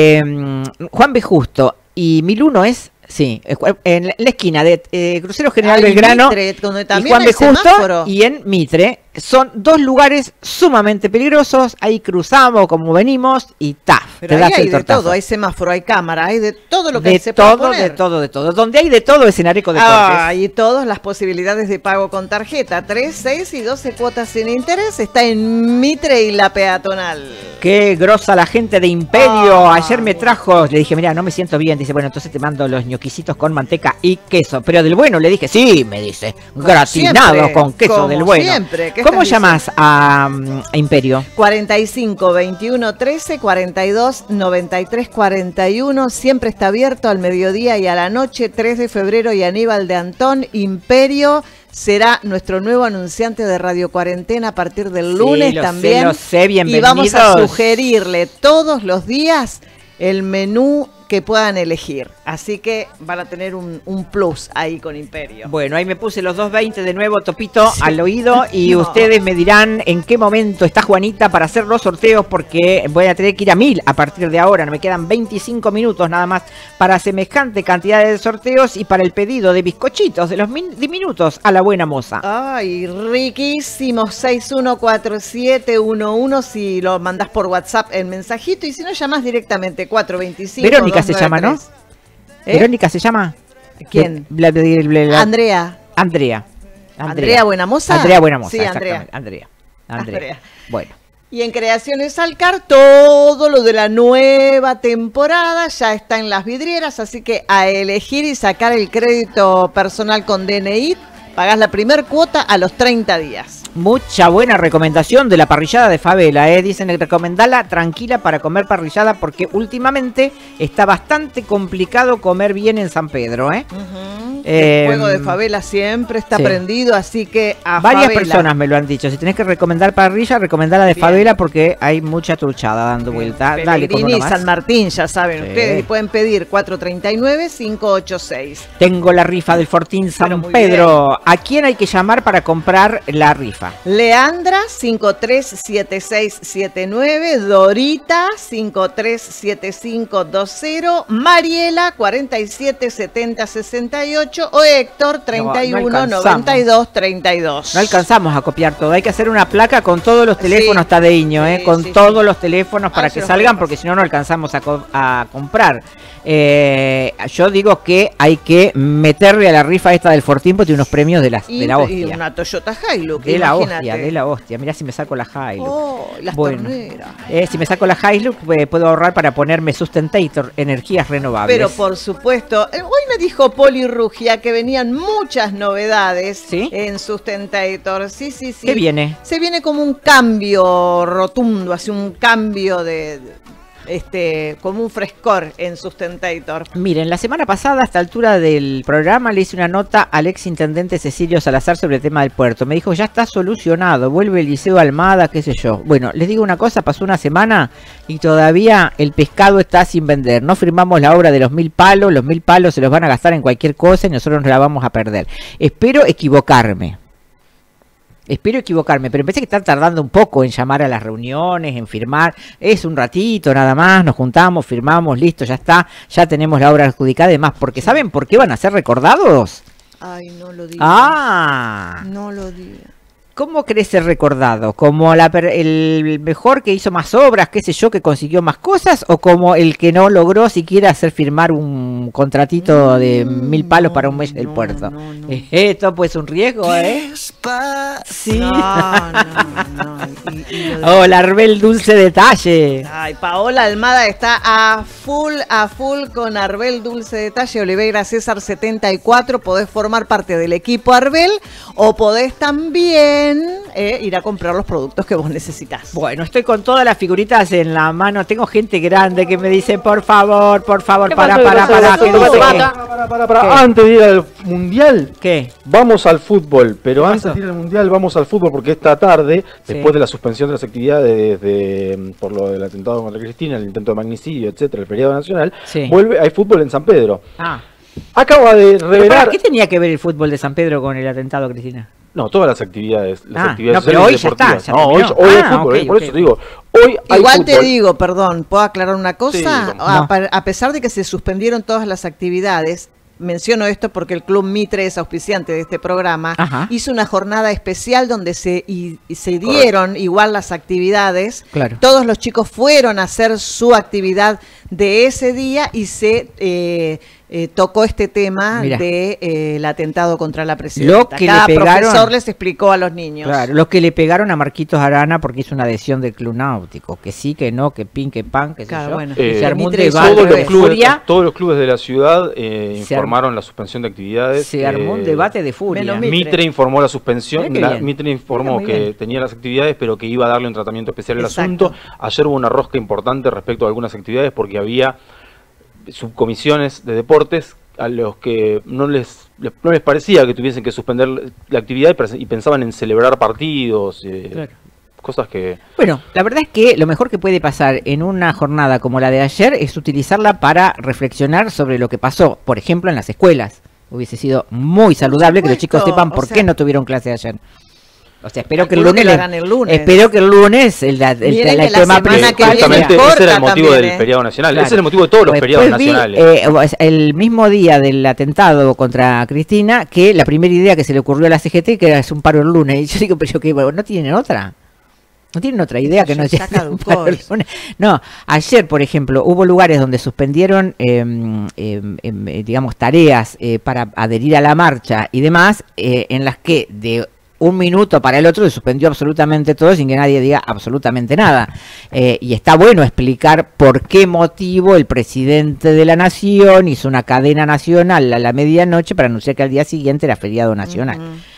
Juan B. Justo y 1001 es, sí, en la esquina de Crucero General Belgrano Mitre, donde también y Juan B. Justo semáforo. Y en Mitre, son dos lugares sumamente peligrosos. Ahí cruzamos como venimos y ¡taf! Pero ahí hay de todo, hay semáforo, hay cámara, hay de todo lo que se puede poner. De todo. Donde hay de todo es en Areco Deportes. Y todas las posibilidades de pago con tarjeta, 3, 6 y 12 cuotas sin interés, está en Mitre y la peatonal. Qué grosa la gente de Imperio. Ayer me trajo, le dije, mira, no me siento bien. Dice, bueno, entonces te mando los ñoquisitos con manteca y queso. Pero del bueno, le dije, sí, me dice, gratinados con queso del bueno. Siempre. ¿Cómo llamas a Imperio? 45 21 13 42 93 41. Siempre está abierto al mediodía y a la noche. 3 de febrero y Aníbal de Antón. Imperio será nuestro nuevo anunciante de Radio Cuarentena a partir del lunes también. Lo sé, bienvenidos. Y vamos a sugerirle todos los días el menú que puedan elegir. Así que van a tener un plus ahí con Imperio. Bueno, ahí me puse los 2.20 de nuevo, Topito, sí, al oído. Y ustedes me dirán en qué momento está Juanita para hacer los sorteos, porque voy a tener que ir a 1000 a partir de ahora. No me quedan 25 minutos nada más para semejante cantidad de sorteos y para el pedido de bizcochitos de los diminutos a la buena moza. Ay, riquísimo. 614711 si lo mandás por WhatsApp en mensajito, y si no, llamás directamente 425. Verónica se llama, ¿no? ¿Verónica se llama? ¿Quién? Andrea. Andrea. Andrea Buenamoza. Andrea Buenamoza, Sí, exactamente. Andrea. Andrea. Bueno. Y en Creaciones Alcar, todo lo de la nueva temporada ya está en las vidrieras, así que a elegir y sacar el crédito personal con DNI, pagás la primer cuota a los 30 días. Mucha buena recomendación de la parrillada de Favela, Dicen que recomendala tranquila para comer parrillada porque últimamente está bastante complicado comer bien en San Pedro, El fuego de Favela siempre está prendido, así que a varias Favela. personas me lo han dicho. Si tenés que recomendar parrilla, recomendala de Favela porque hay mucha truchada dando vuelta. Dale, con Pellegrini uno más. San Martín, ya saben ustedes, y pueden pedir 439-586. Tengo la rifa del Fortín San Pedro. ¿A quién hay que llamar para comprar la rifa? Leandra 537679, Dorita 537520, Mariela 477068 o Héctor 319232. No alcanzamos a copiar todo. Hay que hacer una placa con todos los teléfonos tadeños, con todos los teléfonos para que salgan, porque si no, no alcanzamos a comprar. Yo digo que hay que meterle a la rifa esta del Fortín porque tiene unos premios de la hostia. Y una Toyota Hilux, de la hostia, imagínate. de la hostia. Mirá si me saco la Hilux. Oh, las torneras. Si me saco la Hilux, puedo ahorrar para ponerme Sustentator, energías renovables. Pero por supuesto, hoy me dijo Poli Rugia que venían muchas novedades en Sustentator. Sí. ¿Qué viene? Se viene como un cambio rotundo, así un cambio como un frescor en Sustentator. Miren, la semana pasada, a esta altura del programa, le hice una nota al ex intendente Cecilio Salazar sobre el tema del puerto. Me dijo, ya está solucionado, vuelve el Liceo Almada, qué sé yo. Bueno, les digo una cosa, pasó una semana y todavía el pescado está sin vender. No firmamos la obra de los 1000 palos, los 1000 palos se los van a gastar en cualquier cosa y nosotros nos la vamos a perder. Espero equivocarme, pero pensé que están tardando un poco en llamar a las reuniones, en firmar. Es un ratito nada más, nos juntamos, firmamos, listo, ya está, ya tenemos la obra adjudicada y demás. Porque ¿saben por qué van a ser recordados? Ay, no lo digas. No lo digas. ¿Cómo querés ser recordado? ¿Como el mejor que hizo más obras, qué sé yo, que consiguió más cosas? ¿O como el que no logró siquiera hacer firmar un contratito de 1000 palos para un mes del puerto? Esto pues un riesgo, Sí. Hola, Arbel Dulce Detalle. Ay, Paola Almada está a full con Arbel Dulce Detalle. Oliveira César 74. Podés formar parte del equipo Arbel o podés también ir a comprar los productos que vos necesitas. Bueno, estoy con todas las figuritas en la mano. Tengo gente grande que me dice, por favor, para. Antes de ir al mundial, ¿qué? Vamos al fútbol, pero antes de ir al mundial vamos al fútbol porque esta tarde, después de la suspensión de las actividades por lo del atentado contra Cristina, el intento de magnicidio, etcétera, el feriado nacional, hay fútbol en San Pedro. Acaba de revelar. ¿Qué tenía que ver el fútbol de San Pedro con el atentado a Cristina? No, todas las actividades pero hoy deportivas. Ya está, hoy hay fútbol, por eso te digo, hoy hay Igual fútbol. te digo, perdón, ¿puedo aclarar una cosa? Sí, a pesar de que se suspendieron todas las actividades, menciono esto porque el Club Mitre es auspiciante de este programa, hizo una jornada especial donde se dieron igual las actividades. Claro. Todos los chicos fueron a hacer su actividad de ese día y se tocó este tema del atentado contra la presidenta. Cada profesor les explicó a los niños. Claro, los que le pegaron a Marquitos Arana porque hizo una adhesión del Club Náutico, que sí, que no, que pin, que pan, que claro, sé yo. Bueno. Se armó un todos los clubes de la ciudad informaron la suspensión de actividades. Se armó un debate de furia. Mitre informó la suspensión, Mitre informó que tenía las actividades, pero que iba a darle un tratamiento especial al asunto. Ayer hubo una rosca importante respecto a algunas actividades porque había subcomisiones de deportes a los que no les parecía que tuviesen que suspender la actividad y pensaban en celebrar partidos, cosas que... Bueno, la verdad es que lo mejor que puede pasar en una jornada como la de ayer es utilizarla para reflexionar sobre lo que pasó, por ejemplo, en las escuelas. Hubiese sido muy saludable que los chicos sepan por qué no tuvieron clase ayer. O sea, espero que el lunes, espero que el lunes el tema principal. Ese era el motivo del feriado nacional. Ese es el motivo de todos los feriados nacionales. El mismo día del atentado contra Cristina, que la primera idea que se le ocurrió a la CGT que era un paro el lunes. Y yo digo, pero ¿no tienen otra? No tienen otra idea que no Ya caducó. No, ayer, por ejemplo, hubo lugares donde suspendieron, digamos, tareas para adherir a la marcha y demás, en las que de un minuto para el otro se suspendió absolutamente todo sin que nadie diga absolutamente nada. Y está bueno explicar por qué motivo el presidente de la nación hizo una cadena nacional a la medianoche para anunciar que al día siguiente era feriado nacional.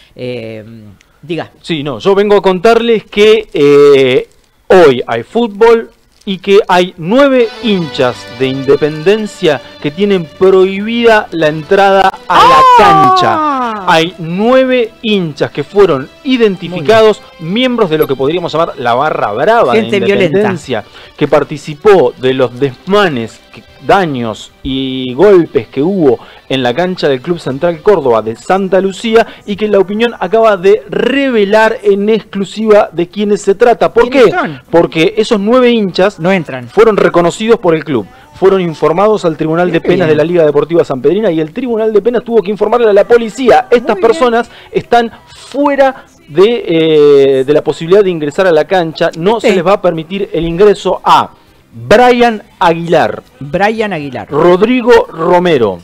Diga. Sí, no, yo vengo a contarles que hoy hay fútbol y que hay 9 hinchas de Independencia que tienen prohibida la entrada a la cancha. Hay 9 hinchas que fueron identificados, miembros de lo que podríamos llamar la barra brava Gente de Independencia, violenta, que participó de los desmanes, daños y golpes que hubo en la cancha del Club Central Córdoba de Santa Lucía, y que La Opinión acaba de revelar en exclusiva de quiénes se trata. ¿Por qué? Porque esos 9 hinchas no entran, fueron reconocidos por el club, fueron informados al Tribunal de Penas de la Liga Deportiva Sanpedrina, y el Tribunal de Penas tuvo que informarle a la policía. Estas personas están fuera de la posibilidad de ingresar a la cancha. No se les va a permitir el ingreso a Brian Aguilar, Rodrigo Romero,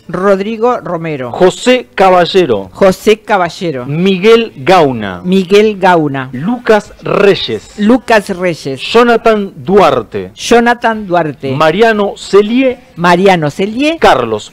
José Caballero, Miguel Gauna, Lucas Reyes, Jonathan Duarte, Mariano Celie, Carlos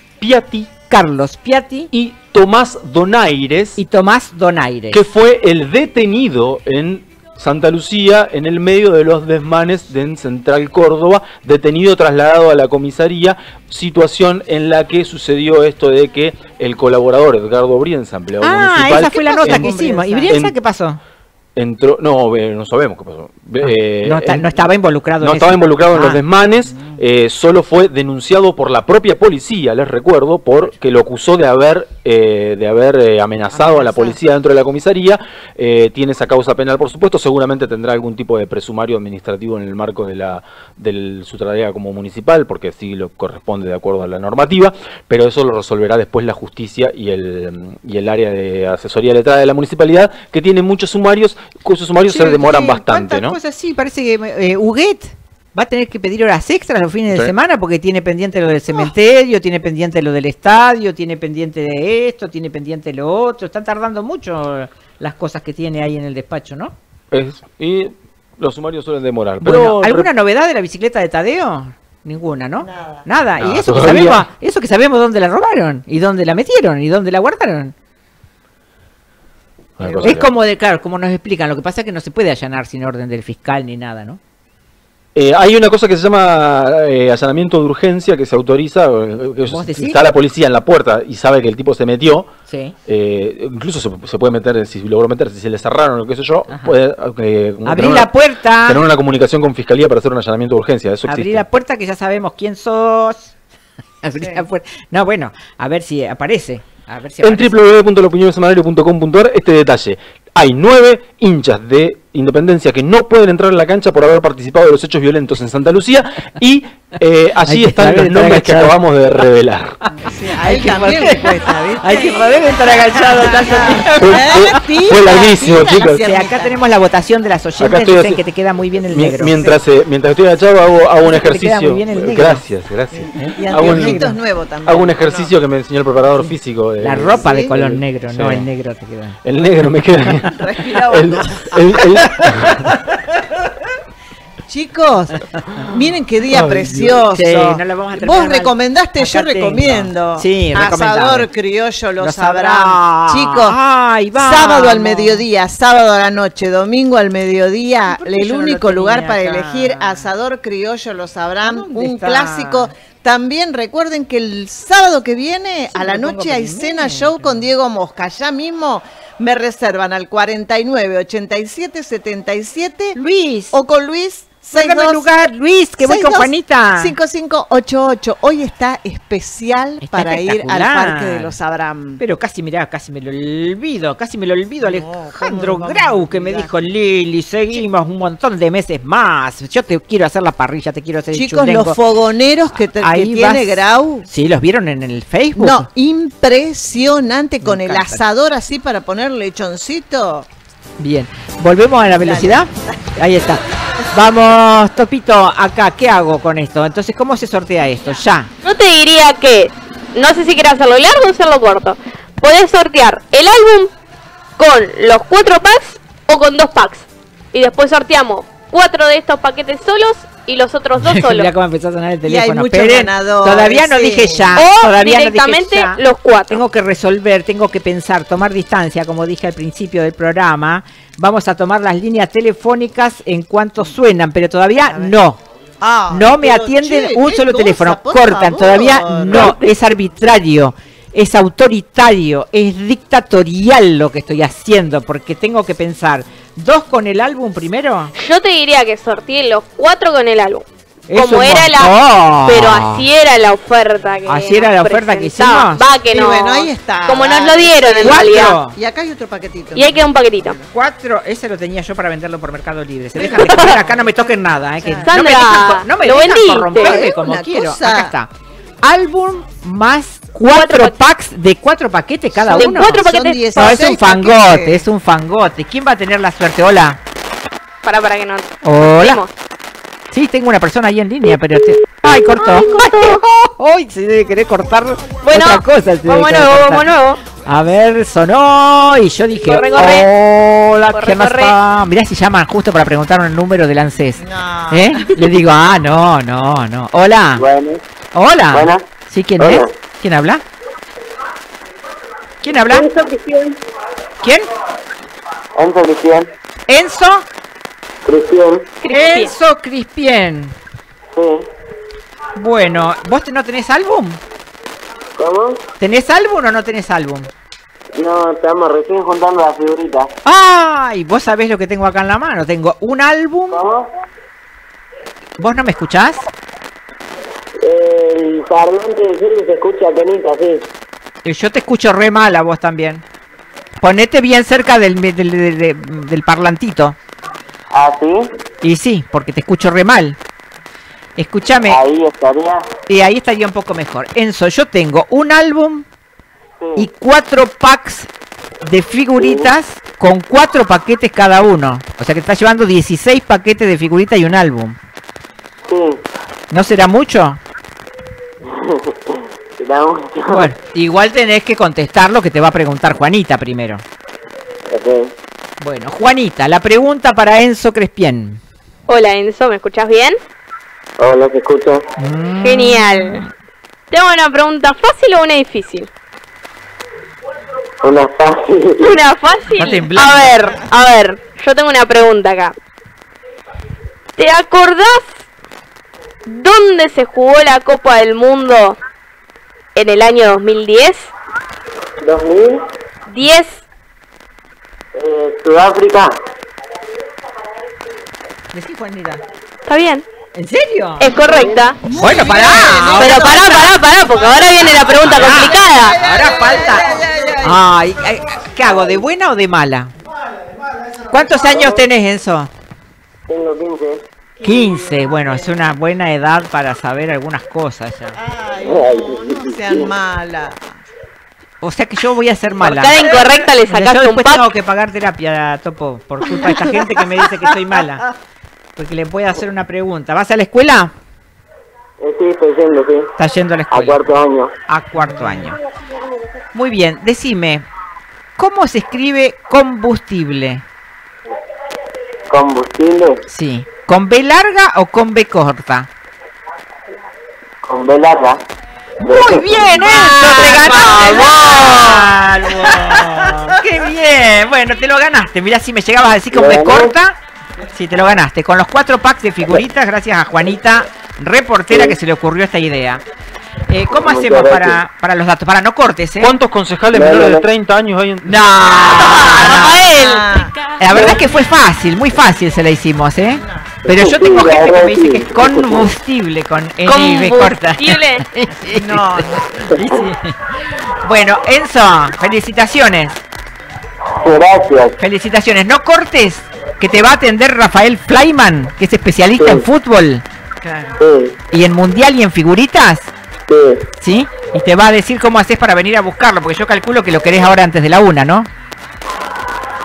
Piatti y Tomás Donaires, que fue el detenido en Santa Lucía en el medio de los desmanes de Central Córdoba, detenido, trasladado a la comisaría, situación en la que sucedió esto de que el colaborador Edgardo Brienza, empleado municipal... esa fue la nota que hicimos. ¿Y Brienza qué pasó? Entró, no sabemos qué pasó. No estaba involucrado en los desmanes, solo fue denunciado por la propia policía, les recuerdo, porque lo acusó de haber amenazado a la policía dentro de la comisaría. Tiene esa causa penal, por supuesto, seguramente tendrá algún tipo de presumario administrativo en el marco de su tarea como municipal, porque sí lo corresponde de acuerdo a la normativa, pero eso lo resolverá después la justicia y el área de asesoría letrada de la municipalidad, que tiene muchos sumarios, cuyos sumarios se demoran bastante, ¿no? Cosas, sí, parece que Huguet va a tener que pedir horas extras los fines de semana porque tiene pendiente lo del cementerio, tiene pendiente lo del estadio, tiene pendiente de esto, tiene pendiente lo otro. Están tardando mucho las cosas que tiene ahí en el despacho, ¿no? Y los sumarios suelen demorar. Bueno, ¿alguna novedad de la bicicleta de Tadeo? Ninguna, ¿no? Nada. Y eso que sabemos dónde la robaron, y dónde la metieron, y dónde la guardaron. Es como como nos explican, lo que pasa es que no se puede allanar sin orden del fiscal ni nada, ¿no? Hay una cosa que se llama allanamiento de urgencia, que se autoriza, está la policía en la puerta y sabe que el tipo se metió, incluso se puede meter, si logró meterse, si se le cerraron o qué sé yo, puede abrir la puerta, tener una comunicación con fiscalía para hacer un allanamiento de urgencia. Eso abrir la puerta, que ya sabemos quién sos. Abrir la puerta. No, bueno, a ver si aparece. En www.laopinionsemanario.com.ar este detalle. Hay 9 hinchas de Independencia que no pueden entrar en la cancha por haber participado de los hechos violentos en Santa Lucía, y allí están los nombres que acabamos de revelar. Hay que poder estar agachado tanto tiempo. Fue larguísimo, chicos. Acá tenemos la votación de las oyentes, dicen que te queda muy bien el negro. Mientras estoy agachado hago un ejercicio. Gracias. Y anteojitos nuevos también. Hago un ejercicio que me enseñó el preparador físico. La ropa de color negro, no el negro te queda. El negro me queda bien. Respira Chicos, miren qué día precioso. No la vamos a Vos recomendaste, yo recomiendo. Asador criollo Los Abraham. Chicos, sábado al mediodía, sábado a la noche, domingo al mediodía, el único lugar para elegir Asador criollo Los Abraham, un clásico. También recuerden que el sábado que viene a la noche hay cena show con Diego Mosca. Ya mismo me reservan al 49 87 77 Luis, o con Luis. Sácame el lugar, Luis, que voy con Juanita. 5588. Hoy está especial para ir al Parque de los Abraham. Pero casi me lo olvido. Alejandro Grau, que me dijo: Lili, seguimos un montón de meses más. Yo te quiero hacer la parrilla, te quiero hacer el chicos, los fogoneros que tiene Grau. Sí, los vieron en el Facebook. No, impresionante, con el asador así para poner lechoncito. Bien. ¿Volvemos a la velocidad? Ahí está. Vamos, Topito, acá. ¿Qué hago con esto? Entonces, ¿cómo se sortea esto? Ya. Yo te diría que, no sé si quieres hacerlo largo o hacerlo corto. Podés sortear el álbum con los 4 packs o con 2 packs. Y después sorteamos 4 de estos paquetes solos y los otros 2 solos. Mira cómo empezó a sonar el teléfono. Esperen, todavía no dije ya. O Todavía directamente no dije ya. los 4. Tengo que resolver, tengo que pensar, tomar distancia, como dije al principio del programa. Vamos a tomar las líneas telefónicas en cuanto suenan, pero todavía no. No me atienden un solo teléfono. Cortan, todavía no. Es arbitrario. Es autoritario, es dictatorial lo que estoy haciendo, porque tengo que pensar. ¿2 con el álbum primero? Yo te diría que sorteé los 4 con el álbum. Es Como un era montón. pero así era la oferta que ¿Así era la oferta que hicimos? Va, que Sí, no. bueno, ahí está. Como nos lo dieron en 4. realidad. Y acá hay otro paquetito. Y ahí queda un paquetito. 4, ese lo tenía yo para venderlo por Mercado Libre. Se dejan de comer acá, no me toquen nada. Que Sandra, no me dejan, no me lo dejan vendiste. corromperme como Una quiero. cosa. Acá está. Álbum más 4 packs de 4 paquetes cada De uno. 4 Son paquetes. 16 No, es un fangote, paquetes. es un fangote. ¿Quién va a tener la suerte? Hola. Para que no. Hola. Vemos. Sí, tengo una persona ahí en línea, pero... ¡Ay, cortó! ¡Ay, se debe querer cortar Bueno, otra cosa! se debe vamos querer nuevo, cortar. vamos nuevo. A ver, sonó y yo dije, Corre, corre. hola, Corre, ¿qué más corre. está? Mirá si llaman justo para preguntar un número del ANSES. No. Le digo, no. Hola. Bueno, Hola. Buenas. ¿Sí, quién Hola. es? ¿Quién habla? ¿Quién habla? ¿Quién? Enzo Cristian. Enzo. Cristian. Enzo Crispien. Sí. Bueno, ¿vos no tenés álbum? ¿Cómo? ¿Tenés álbum o no tenés álbum? No, estamos recién juntando las figuritas. ¡Ay! ¿Vos sabés lo que tengo acá en la mano? Tengo un álbum. ¿Cómo? ¿Vos no me escuchás? El parlante de serie se escucha penita, sí. Yo te escucho re mal a vos también. Ponete bien cerca del parlantito. ¿Ah, sí? Y sí, porque te escucho re mal. Escúchame. Ahí estaría. Y ahí estaría un poco mejor. Enzo, yo tengo un álbum y 4 packs de figuritas con 4 paquetes cada uno. O sea que te estás llevando 16 paquetes de figuritas y un álbum. Sí. ¿No será mucho? Será mucho. Bueno, igual tenés que contestar lo que te va a preguntar Juanita primero. Ok. Bueno, Juanita, la pregunta para Enzo Crespien. Hola Enzo, ¿me escuchás bien? Hola, ¿se escucha? Genial. Tengo una pregunta fácil o una difícil. Una fácil. Una Está fácil. temblando. A ver, yo tengo una pregunta acá. ¿Te acordás dónde se jugó la Copa del Mundo en el año 2010? 2000. 10. Sudáfrica. Decí, Juanita. ¿Está bien? ¿En serio? Es correcta. Bueno, pará. Pero pará, porque ahora viene la pregunta complicada. Ahora falta. Ay, ¿qué hago? ¿De buena o de mala? ¿Cuántos años tenés, Enzo? Tengo 15. 15. Bueno, es una buena edad para saber algunas cosas ya. Ay, no sean malas. O sea que yo voy a ser mala. Por cada incorrecta le Yo sacaste un después pack. tengo que pagar terapia, Topo, por culpa de esta gente que me dice que soy mala. Porque le puedo hacer una pregunta. ¿Vas a la escuela? Sí, estoy yendo, sí. Estás yendo a la A escuela. cuarto año. A cuarto año. Muy bien, decime, ¿cómo se escribe combustible? ¿Combustible? Sí. ¿Con B larga o con B corta? Con B larga. Muy bien, Enzo, te ganaste el álbum. ¡Qué bien! Bueno, te lo ganaste. Mirá, si me llegabas a decir con B corta, sí, te lo ganaste. Con los 4 packs de figuritas, gracias a Juanita, reportera, que se le ocurrió esta idea. ¿Cómo hacemos para los datos? Para no cortes, ¿eh? ¿Cuántos concejales menores de 30 años hay en...? ¡No! Rafael. La verdad es que fue fácil, muy fácil se la hicimos, ¿eh? Pero yo tengo gente que me dice que es combustible con N y B corta. Combustible. No. Sí, sí. Bueno, Enzo, felicitaciones. Gracias. Felicitaciones. No cortes, que te va a atender Rafael Flyman, que es especialista en fútbol Sí, y en mundial y en figuritas. sí. ¿Sí? Y te va a decir cómo haces para venir a buscarlo, porque yo calculo que lo querés ahora antes de la 1, ¿no?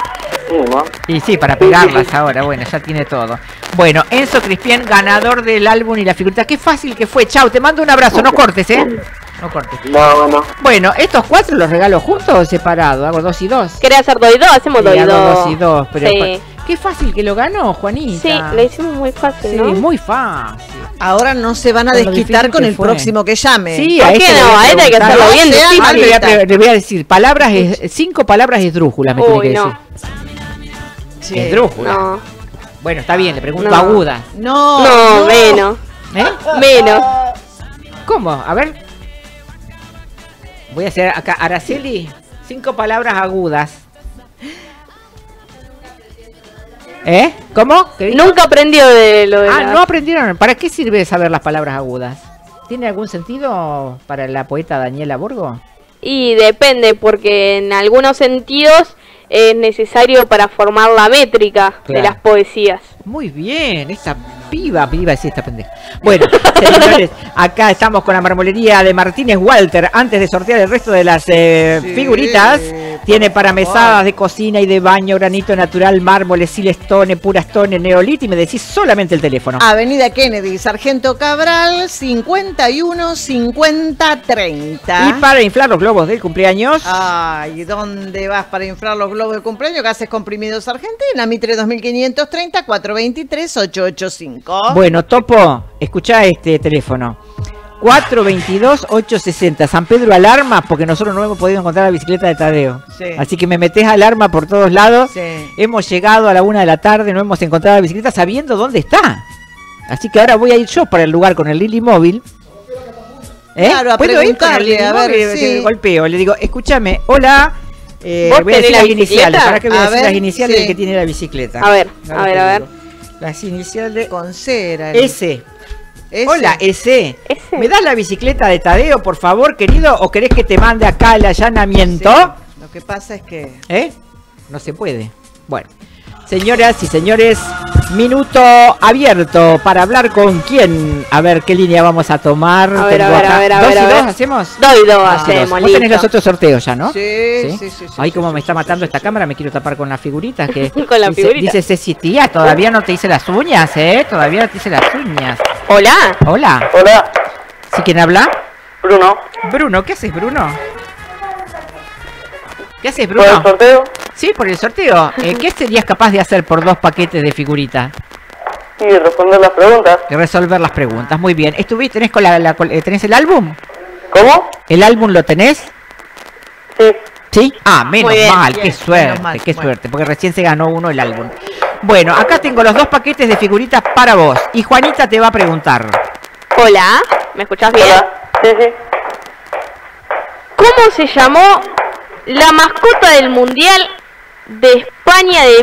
Y sí, para pegarlas ahora, bueno, ya tiene todo. Bueno, Enzo Crispian, ganador del álbum y la figurita. Qué fácil que fue. Chau, te mando un abrazo, no cortes, No cortes. No, bueno. Bueno, ¿estos 4 los regalo juntos o separados? Hago 2 y 2. ¿Querés hacer 2 y 2? Hacemos 2 y 2. Hago 2 y 2, pero sí. Qué fácil que lo ganó, Juanita. Sí, lo hicimos muy fácil, ¿no? Sí, muy fácil. Ahora no se van a desquitar con el próximo que llame. Sí, ¿por qué no? A este hay que hacerlo bien. Le voy a decir, 5 palabras esdrújulas me tiene que decir. Sí. Esdrújulas. No. Bueno, está bien, le pregunto agudas. No, menos. Menos. ¿Cómo? A ver. Voy a hacer acá, Araceli, 5 palabras agudas. ¿Cómo? Nunca aprendió de lo de no aprendieron. ¿Para qué sirve saber las palabras agudas? ¿Tiene algún sentido para la poeta Daniela Borgo? Y depende, porque en algunos sentidos es necesario para formar la métrica de las poesías. Muy bien, esta piba, sí, esta pendeja. Bueno, señores, acá estamos con la marmolería de Martínez Walter. Antes de sortear el resto de las figuritas, tiene para mesadas de cocina y de baño, granito natural, mármoles, silestone, purastone, neolite, y me decís solamente el teléfono. Avenida Kennedy, Sargento Cabral, 51 50 30. Y para inflar los globos del cumpleaños. Ay, ¿dónde vas para inflar los globos del cumpleaños? Gases Comprimidos Argentina, Mitre 2530 423 885. Bueno, Topo, escuchá este teléfono. 422-860. San Pedro Alarma, porque nosotros no hemos podido encontrar la bicicleta de Tadeo. Sí. Así que me metés alarma por todos lados. Sí. Hemos llegado a la 1 de la tarde, no hemos encontrado la bicicleta sabiendo dónde está. Así que ahora voy a ir yo para el lugar con el Lili Móvil. Claro, a preguntarle, a ver, sí. Golpeo, le digo, escúchame, hola. Voy a decir las iniciales. ¿Para qué voy a decir las iniciales del que tiene la bicicleta? A ver, a ver. Las iniciales con cera. S. Hola, S. ¿Me das la bicicleta de Tadeo, por favor, querido? ¿O querés que te mande acá el allanamiento? Sí, lo que pasa es que... No se puede. Bueno, señoras y señores, minuto abierto para hablar con quién. A ver qué línea vamos a tomar. A ver, a ver. ¿2 y 2 hacemos? 2 y 2 hacemos. Vos tenés los otros sorteos ya, ¿no? Sí. Ay, cómo me está matando esta cámara, me quiero tapar con las figuritas. Que con la figurita. Dice Ceci, tía, todavía no te hice las uñas, Todavía no te hice las uñas. Hola. Hola. Hola. ¿Sí, quién habla? Bruno. Bruno, ¿qué haces, Bruno? ¿Qué haces, Bruno? ¿Por el sorteo? Sí, por el sorteo. ¿Qué serías capaz de hacer por 2 paquetes de figuritas? Y responder las preguntas. Y resolver las preguntas, muy bien. ¿Tenés tenés el álbum? ¿Cómo? ¿El álbum lo tenés? Sí. ¿Sí? Ah, menos mal, bien, qué suerte, qué suerte, porque recién se ganó uno el álbum. Bueno, acá tengo los 2 paquetes de figuritas para vos. Y Juanita te va a preguntar. Hola, ¿me escuchás bien? Hola. Sí. ¿Cómo se llamó la mascota del Mundial de España de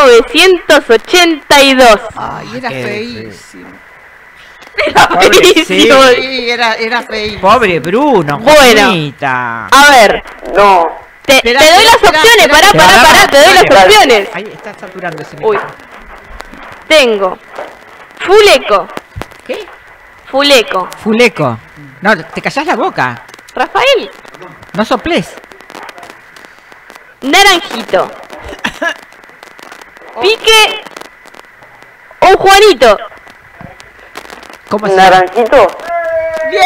1982? Ay, era feísimo. Era feísimo. Sí, era feísimo. Pobre Bruno, bueno, Juanita. A ver. No. Te doy las opciones, pará, te doy las opciones. Ahí está saturando ese micrófono. Tengo Fuleco. ¿Qué? Fuleco. No, te callás la boca. Rafael. No soplés. Naranjito. Pique o Juanito. ¿Cómo se Naranjito. ¡Bien!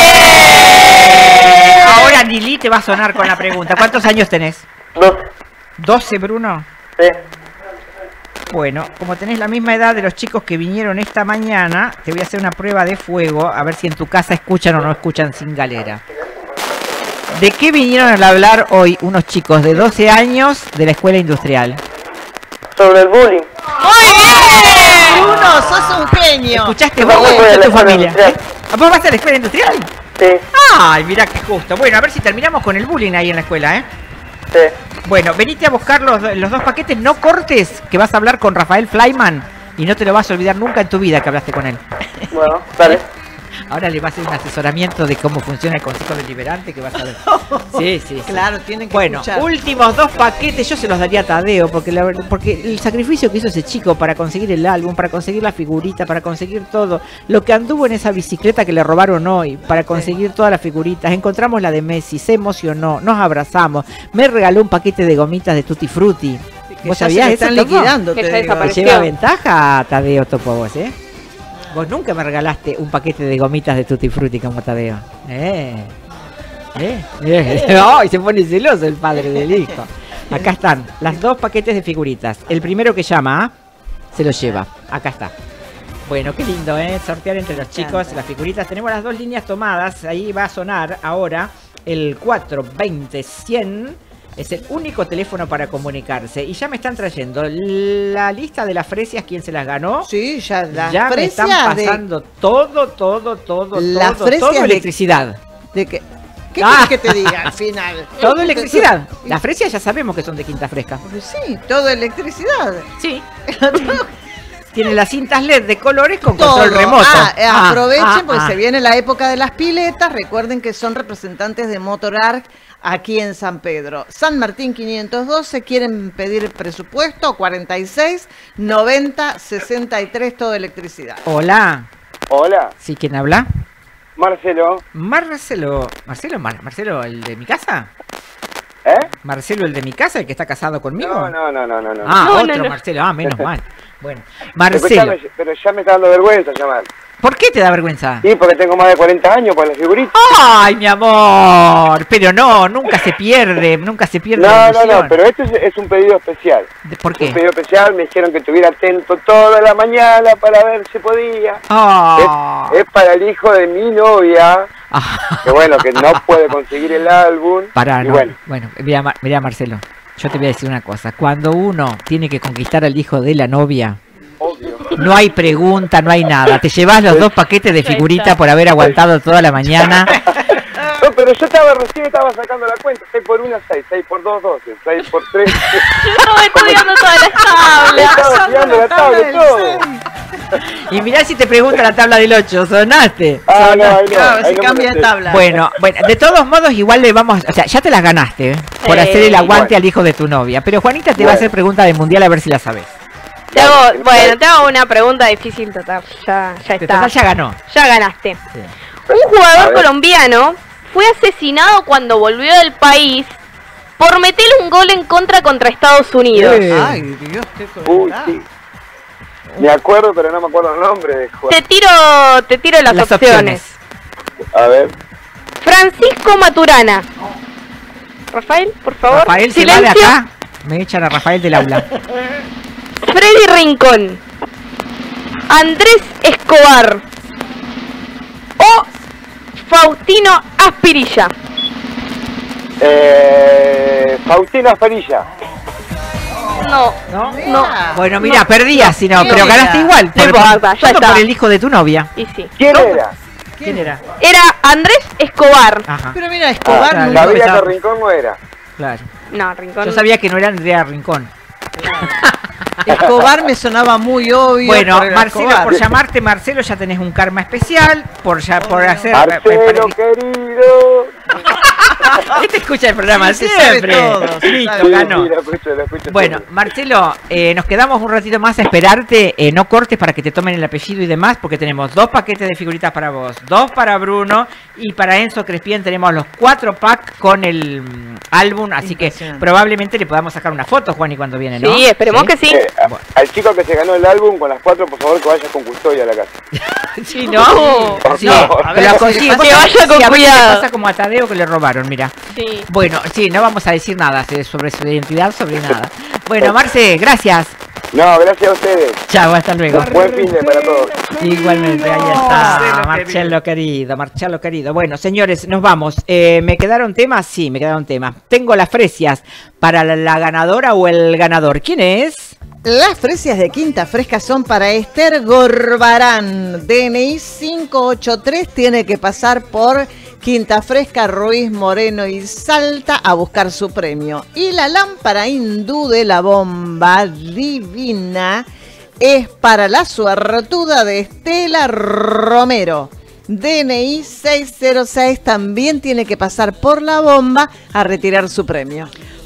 Ahora Lili te va a sonar con la pregunta. ¿Cuántos años tenés? 12. 12, Bruno. Sí. Bueno, como tenés la misma edad de los chicos que vinieron esta mañana, te voy a hacer una prueba de fuego, a ver si en tu casa escuchan o no escuchan sin galera. ¿De qué vinieron a hablar hoy unos chicos de 12 años de la escuela industrial? Sobre el bullying. ¡Muy bien! Bruno, sos un genio. ¿Escuchaste vos o escuchó tu familia? ¿Vos vas a la escuela industrial? Sí. Ay, mirá qué justo. Bueno, a ver si terminamos con el bullying ahí en la escuela, Sí. Bueno, venite a buscar los 2 paquetes, no cortes, que vas a hablar con Rafael Flyman y no te lo vas a olvidar nunca en tu vida que hablaste con él. Bueno, dale. Ahora le va a hacer un asesoramiento de cómo funciona el Consejo Deliberante, que vas a ver. Sí. Claro, tienen que escuchar. Últimos 2 paquetes, yo se los daría a Tadeo, porque el sacrificio que hizo ese chico para conseguir el álbum, para conseguir la figurita, para conseguir todo, lo que anduvo en esa bicicleta que le robaron hoy, para conseguir todas las figuritas, encontramos la de Messi, se emocionó, nos abrazamos, me regaló un paquete de gomitas de Tutti Frutti. ¿Vos sabías eso? Están liquidando. Que te ya digo. Te lleva ventaja, Tadeo Topo, vos, ¿eh? Vos nunca me regalaste un paquete de gomitas de Tutti Frutti como Tadeo. Ay, se pone celoso el padre del hijo. Acá están las 2 paquetes de figuritas. El primero que llama, se lo lleva. Acá está. Bueno, qué lindo, sortear entre los chicos las figuritas. Tenemos las 2 líneas tomadas. Ahí va a sonar ahora el 420-100. Es el único teléfono para comunicarse. Y ya me están trayendo la lista de las fresias, quién se las ganó. Sí, ya las ya me están pasando todo electricidad. ¿De qué? ¿Qué quieres que te diga al final? Todo electricidad. Las fresias ya sabemos que son de Quinta Fresca. Sí, todo electricidad. Sí. Tiene las cintas LED de colores con control remoto. Aprovechen, porque se viene la época de las piletas. Recuerden que son representantes de Motorarc aquí en San Pedro. San Martín 512, quieren pedir presupuesto, 46 90 63, todo electricidad. Hola. Hola. ¿Sí, quién habla? Marcelo. Marcelo, ¿el de mi casa? ¿Eh? Marcelo, el de mi casa, el que está casado conmigo. No. Otro Marcelo, menos mal. Bueno, Marcelo. Pero ya me está dando vergüenza llamar. ¿Por qué te da vergüenza? Sí, porque tengo más de 40 años con la figurita. ¡Ay, mi amor! Pero no, nunca se pierde. No, pero este es un pedido especial. ¿Por qué? Un pedido especial, me dijeron que estuviera atento toda la mañana para ver si podía. Es para el hijo de mi novia, que bueno, que no puede conseguir el álbum. Bueno, mira, Marcelo, yo te voy a decir una cosa. Cuando uno tiene que conquistar al hijo de la novia, no hay pregunta, no hay nada. Te llevas los 2 paquetes de figuritas por haber aguantado toda la mañana. No, pero yo recién estaba sacando la cuenta. 6 por 1, 6. 6 por 2, 12. 6 por 3. Estaba estudiando todas las tablas. Estaba estudiando la tabla y todo. Y mirá si te pregunta la tabla del 8. ¿Sonaste? Se cambia de tabla. Bueno, de todos modos igual le vamos... O sea, ya te las ganaste por hacer el aguante al hijo de tu novia. Pero Juanita te va a hacer pregunta de mundial a ver si la sabes. Te hago una pregunta difícil total. Ya está. Total, ya ganó. Ya ganaste. Sí. Un jugador colombiano fue asesinado cuando volvió del país por meter un gol en contra Estados Unidos. Ay, Dios, qué crueldad. Sí. Me acuerdo, pero no me acuerdo el nombre de jugador. Te tiro las opciones. A ver. Francisco Maturana. Rafael, por favor. Rafael, se va de acá. Me echan a Rafael del aula. Freddy Rincón, Andrés Escobar o Faustino Aspirilla. Faustino Aspirilla. No. Bueno, mira, perdías, pero ganaste igual. Ya está. Por el hijo de tu novia. Y sí. ¿Quién era? ¿Quién era? Era Andrés Escobar. Ajá. Pero mira, Escobar no sabía que Rincón no era. Claro. No, Rincón. Yo sabía que no era Andrea Rincón. Escobar me sonaba muy obvio. Bueno, Marcelo, por llamarte Marcelo ya tenés un karma especial por hacer... Marcelo, querido. Este escucha el programa siempre. Listo, ganó. Bueno, Marcelo, nos quedamos un ratito más a esperarte. No cortes para que te tomen el apellido y demás, porque tenemos 2 paquetes de figuritas para vos, 2 para Bruno, y para Enzo Crespien tenemos los 4 packs con el álbum, así que probablemente le podamos sacar una foto, Juani, cuando viene, ¿no? Sí, esperemos que sí. Al chico que se ganó el álbum con las 4, por favor, que vaya con custodia a la casa. Sí, ¿no? Sí, pero lo consigue. Que vaya con cuidado. Pasa como a Tadeo que le robaron, mira. Sí. Bueno, sí, no vamos a decir nada sobre su identidad, sobre nada. Bueno, Marce, gracias. No, gracias a ustedes. Chao, hasta luego. Buen fin de para todos. Igualmente, ahí está. Marcelo querido. Bueno, señores, nos vamos. ¿Me quedaron temas? Sí, me quedaron temas. Tengo las fresias para la ganadora o el ganador. ¿Quién es? Las fresias de Quinta Fresca son para Esther Gorbarán. DNI 583, tiene que pasar por Quinta Fresca, Ruiz, Moreno y Salta a buscar su premio. Y la lámpara hindú de la bomba divina es para la suertuda de Estela Romero. DNI 606, también tiene que pasar por la bomba a retirar su premio.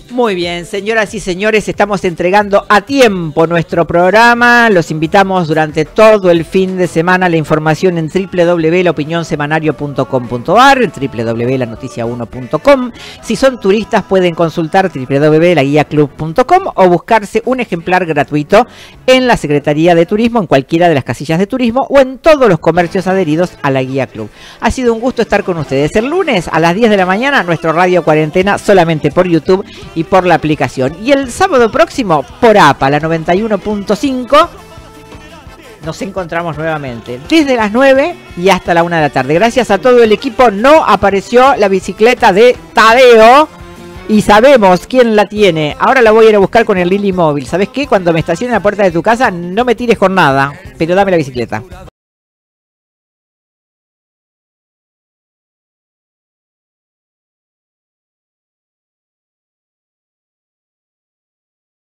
Muy bien, señoras y señores, estamos entregando a tiempo nuestro programa. Los invitamos durante todo el fin de semana. La información en www.laopinionsemanario.com.ar, en www.lanoticia1.com. Si son turistas pueden consultar www.laguiaclub.com o buscarse un ejemplar gratuito en la Secretaría de Turismo, en cualquiera de las casillas de turismo o en todos los comercios adheridos a la Guía Club. Ha sido un gusto estar con ustedes. El lunes a las 10 de la mañana, nuestro Radio Cuarentena solamente por YouTube y por la aplicación. Y el sábado próximo por APA, la 91.5, nos encontramos nuevamente desde las 9 y hasta la 1 de la tarde. Gracias a todo el equipo. No apareció la bicicleta de Tadeo y sabemos quién la tiene. Ahora la voy a ir a buscar con el Lili móvil. ¿Sabes qué? Cuando me estacione en la puerta de tu casa, no me tires con nada, pero dame la bicicleta.